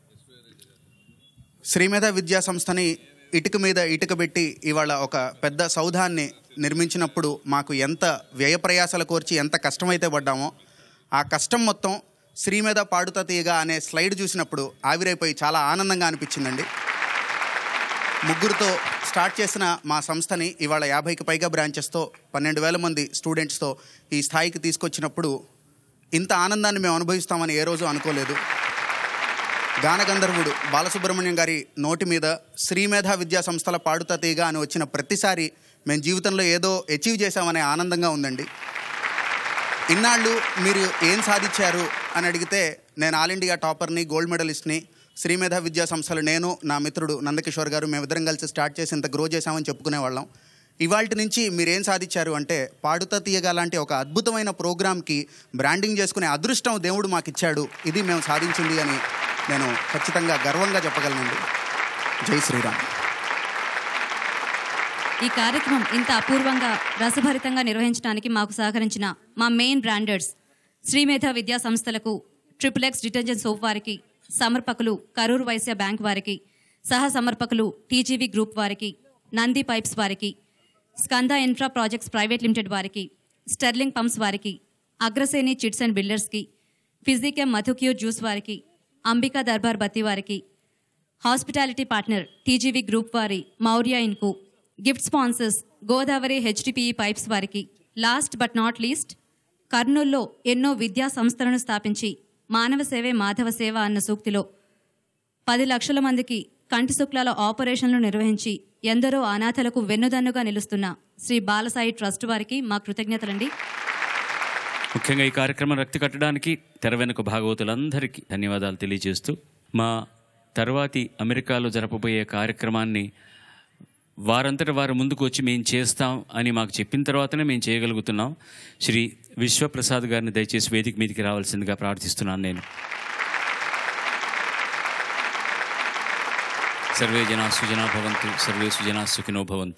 శ్రీమేధ విద్యా సంస్థని ఇటుక మీద ఇటుక పెట్టి ఇవాళ ఒక పెద్ద సౌధాన్ని నిర్మించినప్పుడు మాకు ఎంత వ్యయ ప్రయాసాలు కోర్చి ఎంత కష్టమైతే పడ్డామో ఆ కష్టం మొత్తం శ్రీమేధ పాడుతా తీయగా అనే స్లైడ్ చూసినప్పుడు ఆవిరైపోయి చాలా ఆనందంగా అనిపించిందండి. ముగ్గురుతో స్టార్ట్ చేసిన మా సంస్థని ఇవాళ 50కి పైగా బ్రాంచెస్తో 12,000 మంది స్టూడెంట్స్తో ఈ స్థాయికి తీసుకొచ్చినప్పుడు ఇంత ఆనందాన్ని మేము అనుభవిస్తామని ఏ రోజు అనుకోలేదు. గానగంధర్వుడు బాలసుబ్రహ్మణ్యం గారి నోటి మీద శ్రీమేధ విద్యా సంస్థల పాడుతా తీయగా అని వచ్చిన ప్రతిసారి మేము జీవితంలో ఏదో అచీవ్ చేశామనే ఆనందంగా ఉందండి. ఇన్నాళ్ళు మీరు ఏం సాధించారు అని అడిగితే నేను ఆల్ ఇండియా టాపర్ని, గోల్డ్ మెడలిస్ట్ని. శ్రీమేధ విద్యా సంస్థలు నేను, నా మిత్రుడు నందకిషోర్ గారు మేమిద్దరం కలిసి స్టార్ట్ చేసి ఇంత గ్రో చేశామని చెప్పుకునేవాళ్ళం. ఇవాల్టి నుంచి మీరేం సాధించారు అంటే పాడుతా తీయగా లాంటి ఒక అద్భుతమైన ప్రోగ్రామ్కి బ్రాండింగ్ చేసుకునే అదృష్టం దేవుడు మాకు ఇచ్చాడు. ఇది మేము సాధించింది అని నేను ఖచ్చితంగా గర్వంగా చెప్పగలనండి. జై శ్రీరామ్. ఈ కార్యక్రమం ఇంత అపూర్వంగా రసభరితంగా నిర్వహించడానికి మాకు సహకరించిన మా మెయిన్ బ్రాండర్స్ శ్రీమేధ విద్యా సంస్థలకు, XXX డిటర్జెంట్ సోప్ వారికి, సమర్పకులు కరూర్ వైశ్య బ్యాంక్ వారికి, సహ సమర్పకులు టీజీవీ గ్రూప్ వారికి, నంది పైప్స్ వారికి, Skanda infra projects private limited వారికి, స్టెర్లింగ్ పంప్స్ వారికి, అగ్రసేని చిట్స్ అండ్ బిల్డర్స్కి, ఫిజికెమ్ మధుక్యూర్ జ్యూస్ వారికి, అంబికా దర్బార్ బత్తి వారికి, హాస్పిటాలిటీ పార్ట్నర్ టీజీవీ గ్రూప్ వారి మౌర్య ఇన్కు, gift sponsors Godavari HDPE pipes వారికి, లాస్ట్ బట్ నాట్ లీస్ట్ కర్నూల్లో ఎన్నో విద్యా సంస్థలను స్థాపించి మానవ సేవే మాధవ సేవ అన్న సూక్తిలో 10 లక్షల మందికి కంటి శుక్లాల ఆపరేషన్లు నిర్వహించి ఎందరో అనాథలకు వెన్నుదన్నుగా నిలుస్తున్న శ్రీ బాలసాయి ట్రస్ట్ వారికి మా కృతజ్ఞతలండి. ముఖ్యంగా ఈ కార్యక్రమం రక్తి కట్టడానికి తెర వెనుక భాగవతులందరికీ ధన్యవాదాలు తెలియజేస్తూ మా తర్వాతి అమెరికాలో జరపబోయే కార్యక్రమాన్ని వారంతట వారు ముందుకు వచ్చి మేము చేస్తాం అని మాకు చెప్పిన తర్వాతనే మేము చేయగలుగుతున్నాం. శ్రీ విశ్వప్రసాద్ గారిని దయచేసి వేదిక మీదకి రావాల్సిందిగా ప్రార్థిస్తున్నాను. నేను సర్వే జనా సుజనా భవంతు, సర్వే సుజనా సుఖినో భవంతు.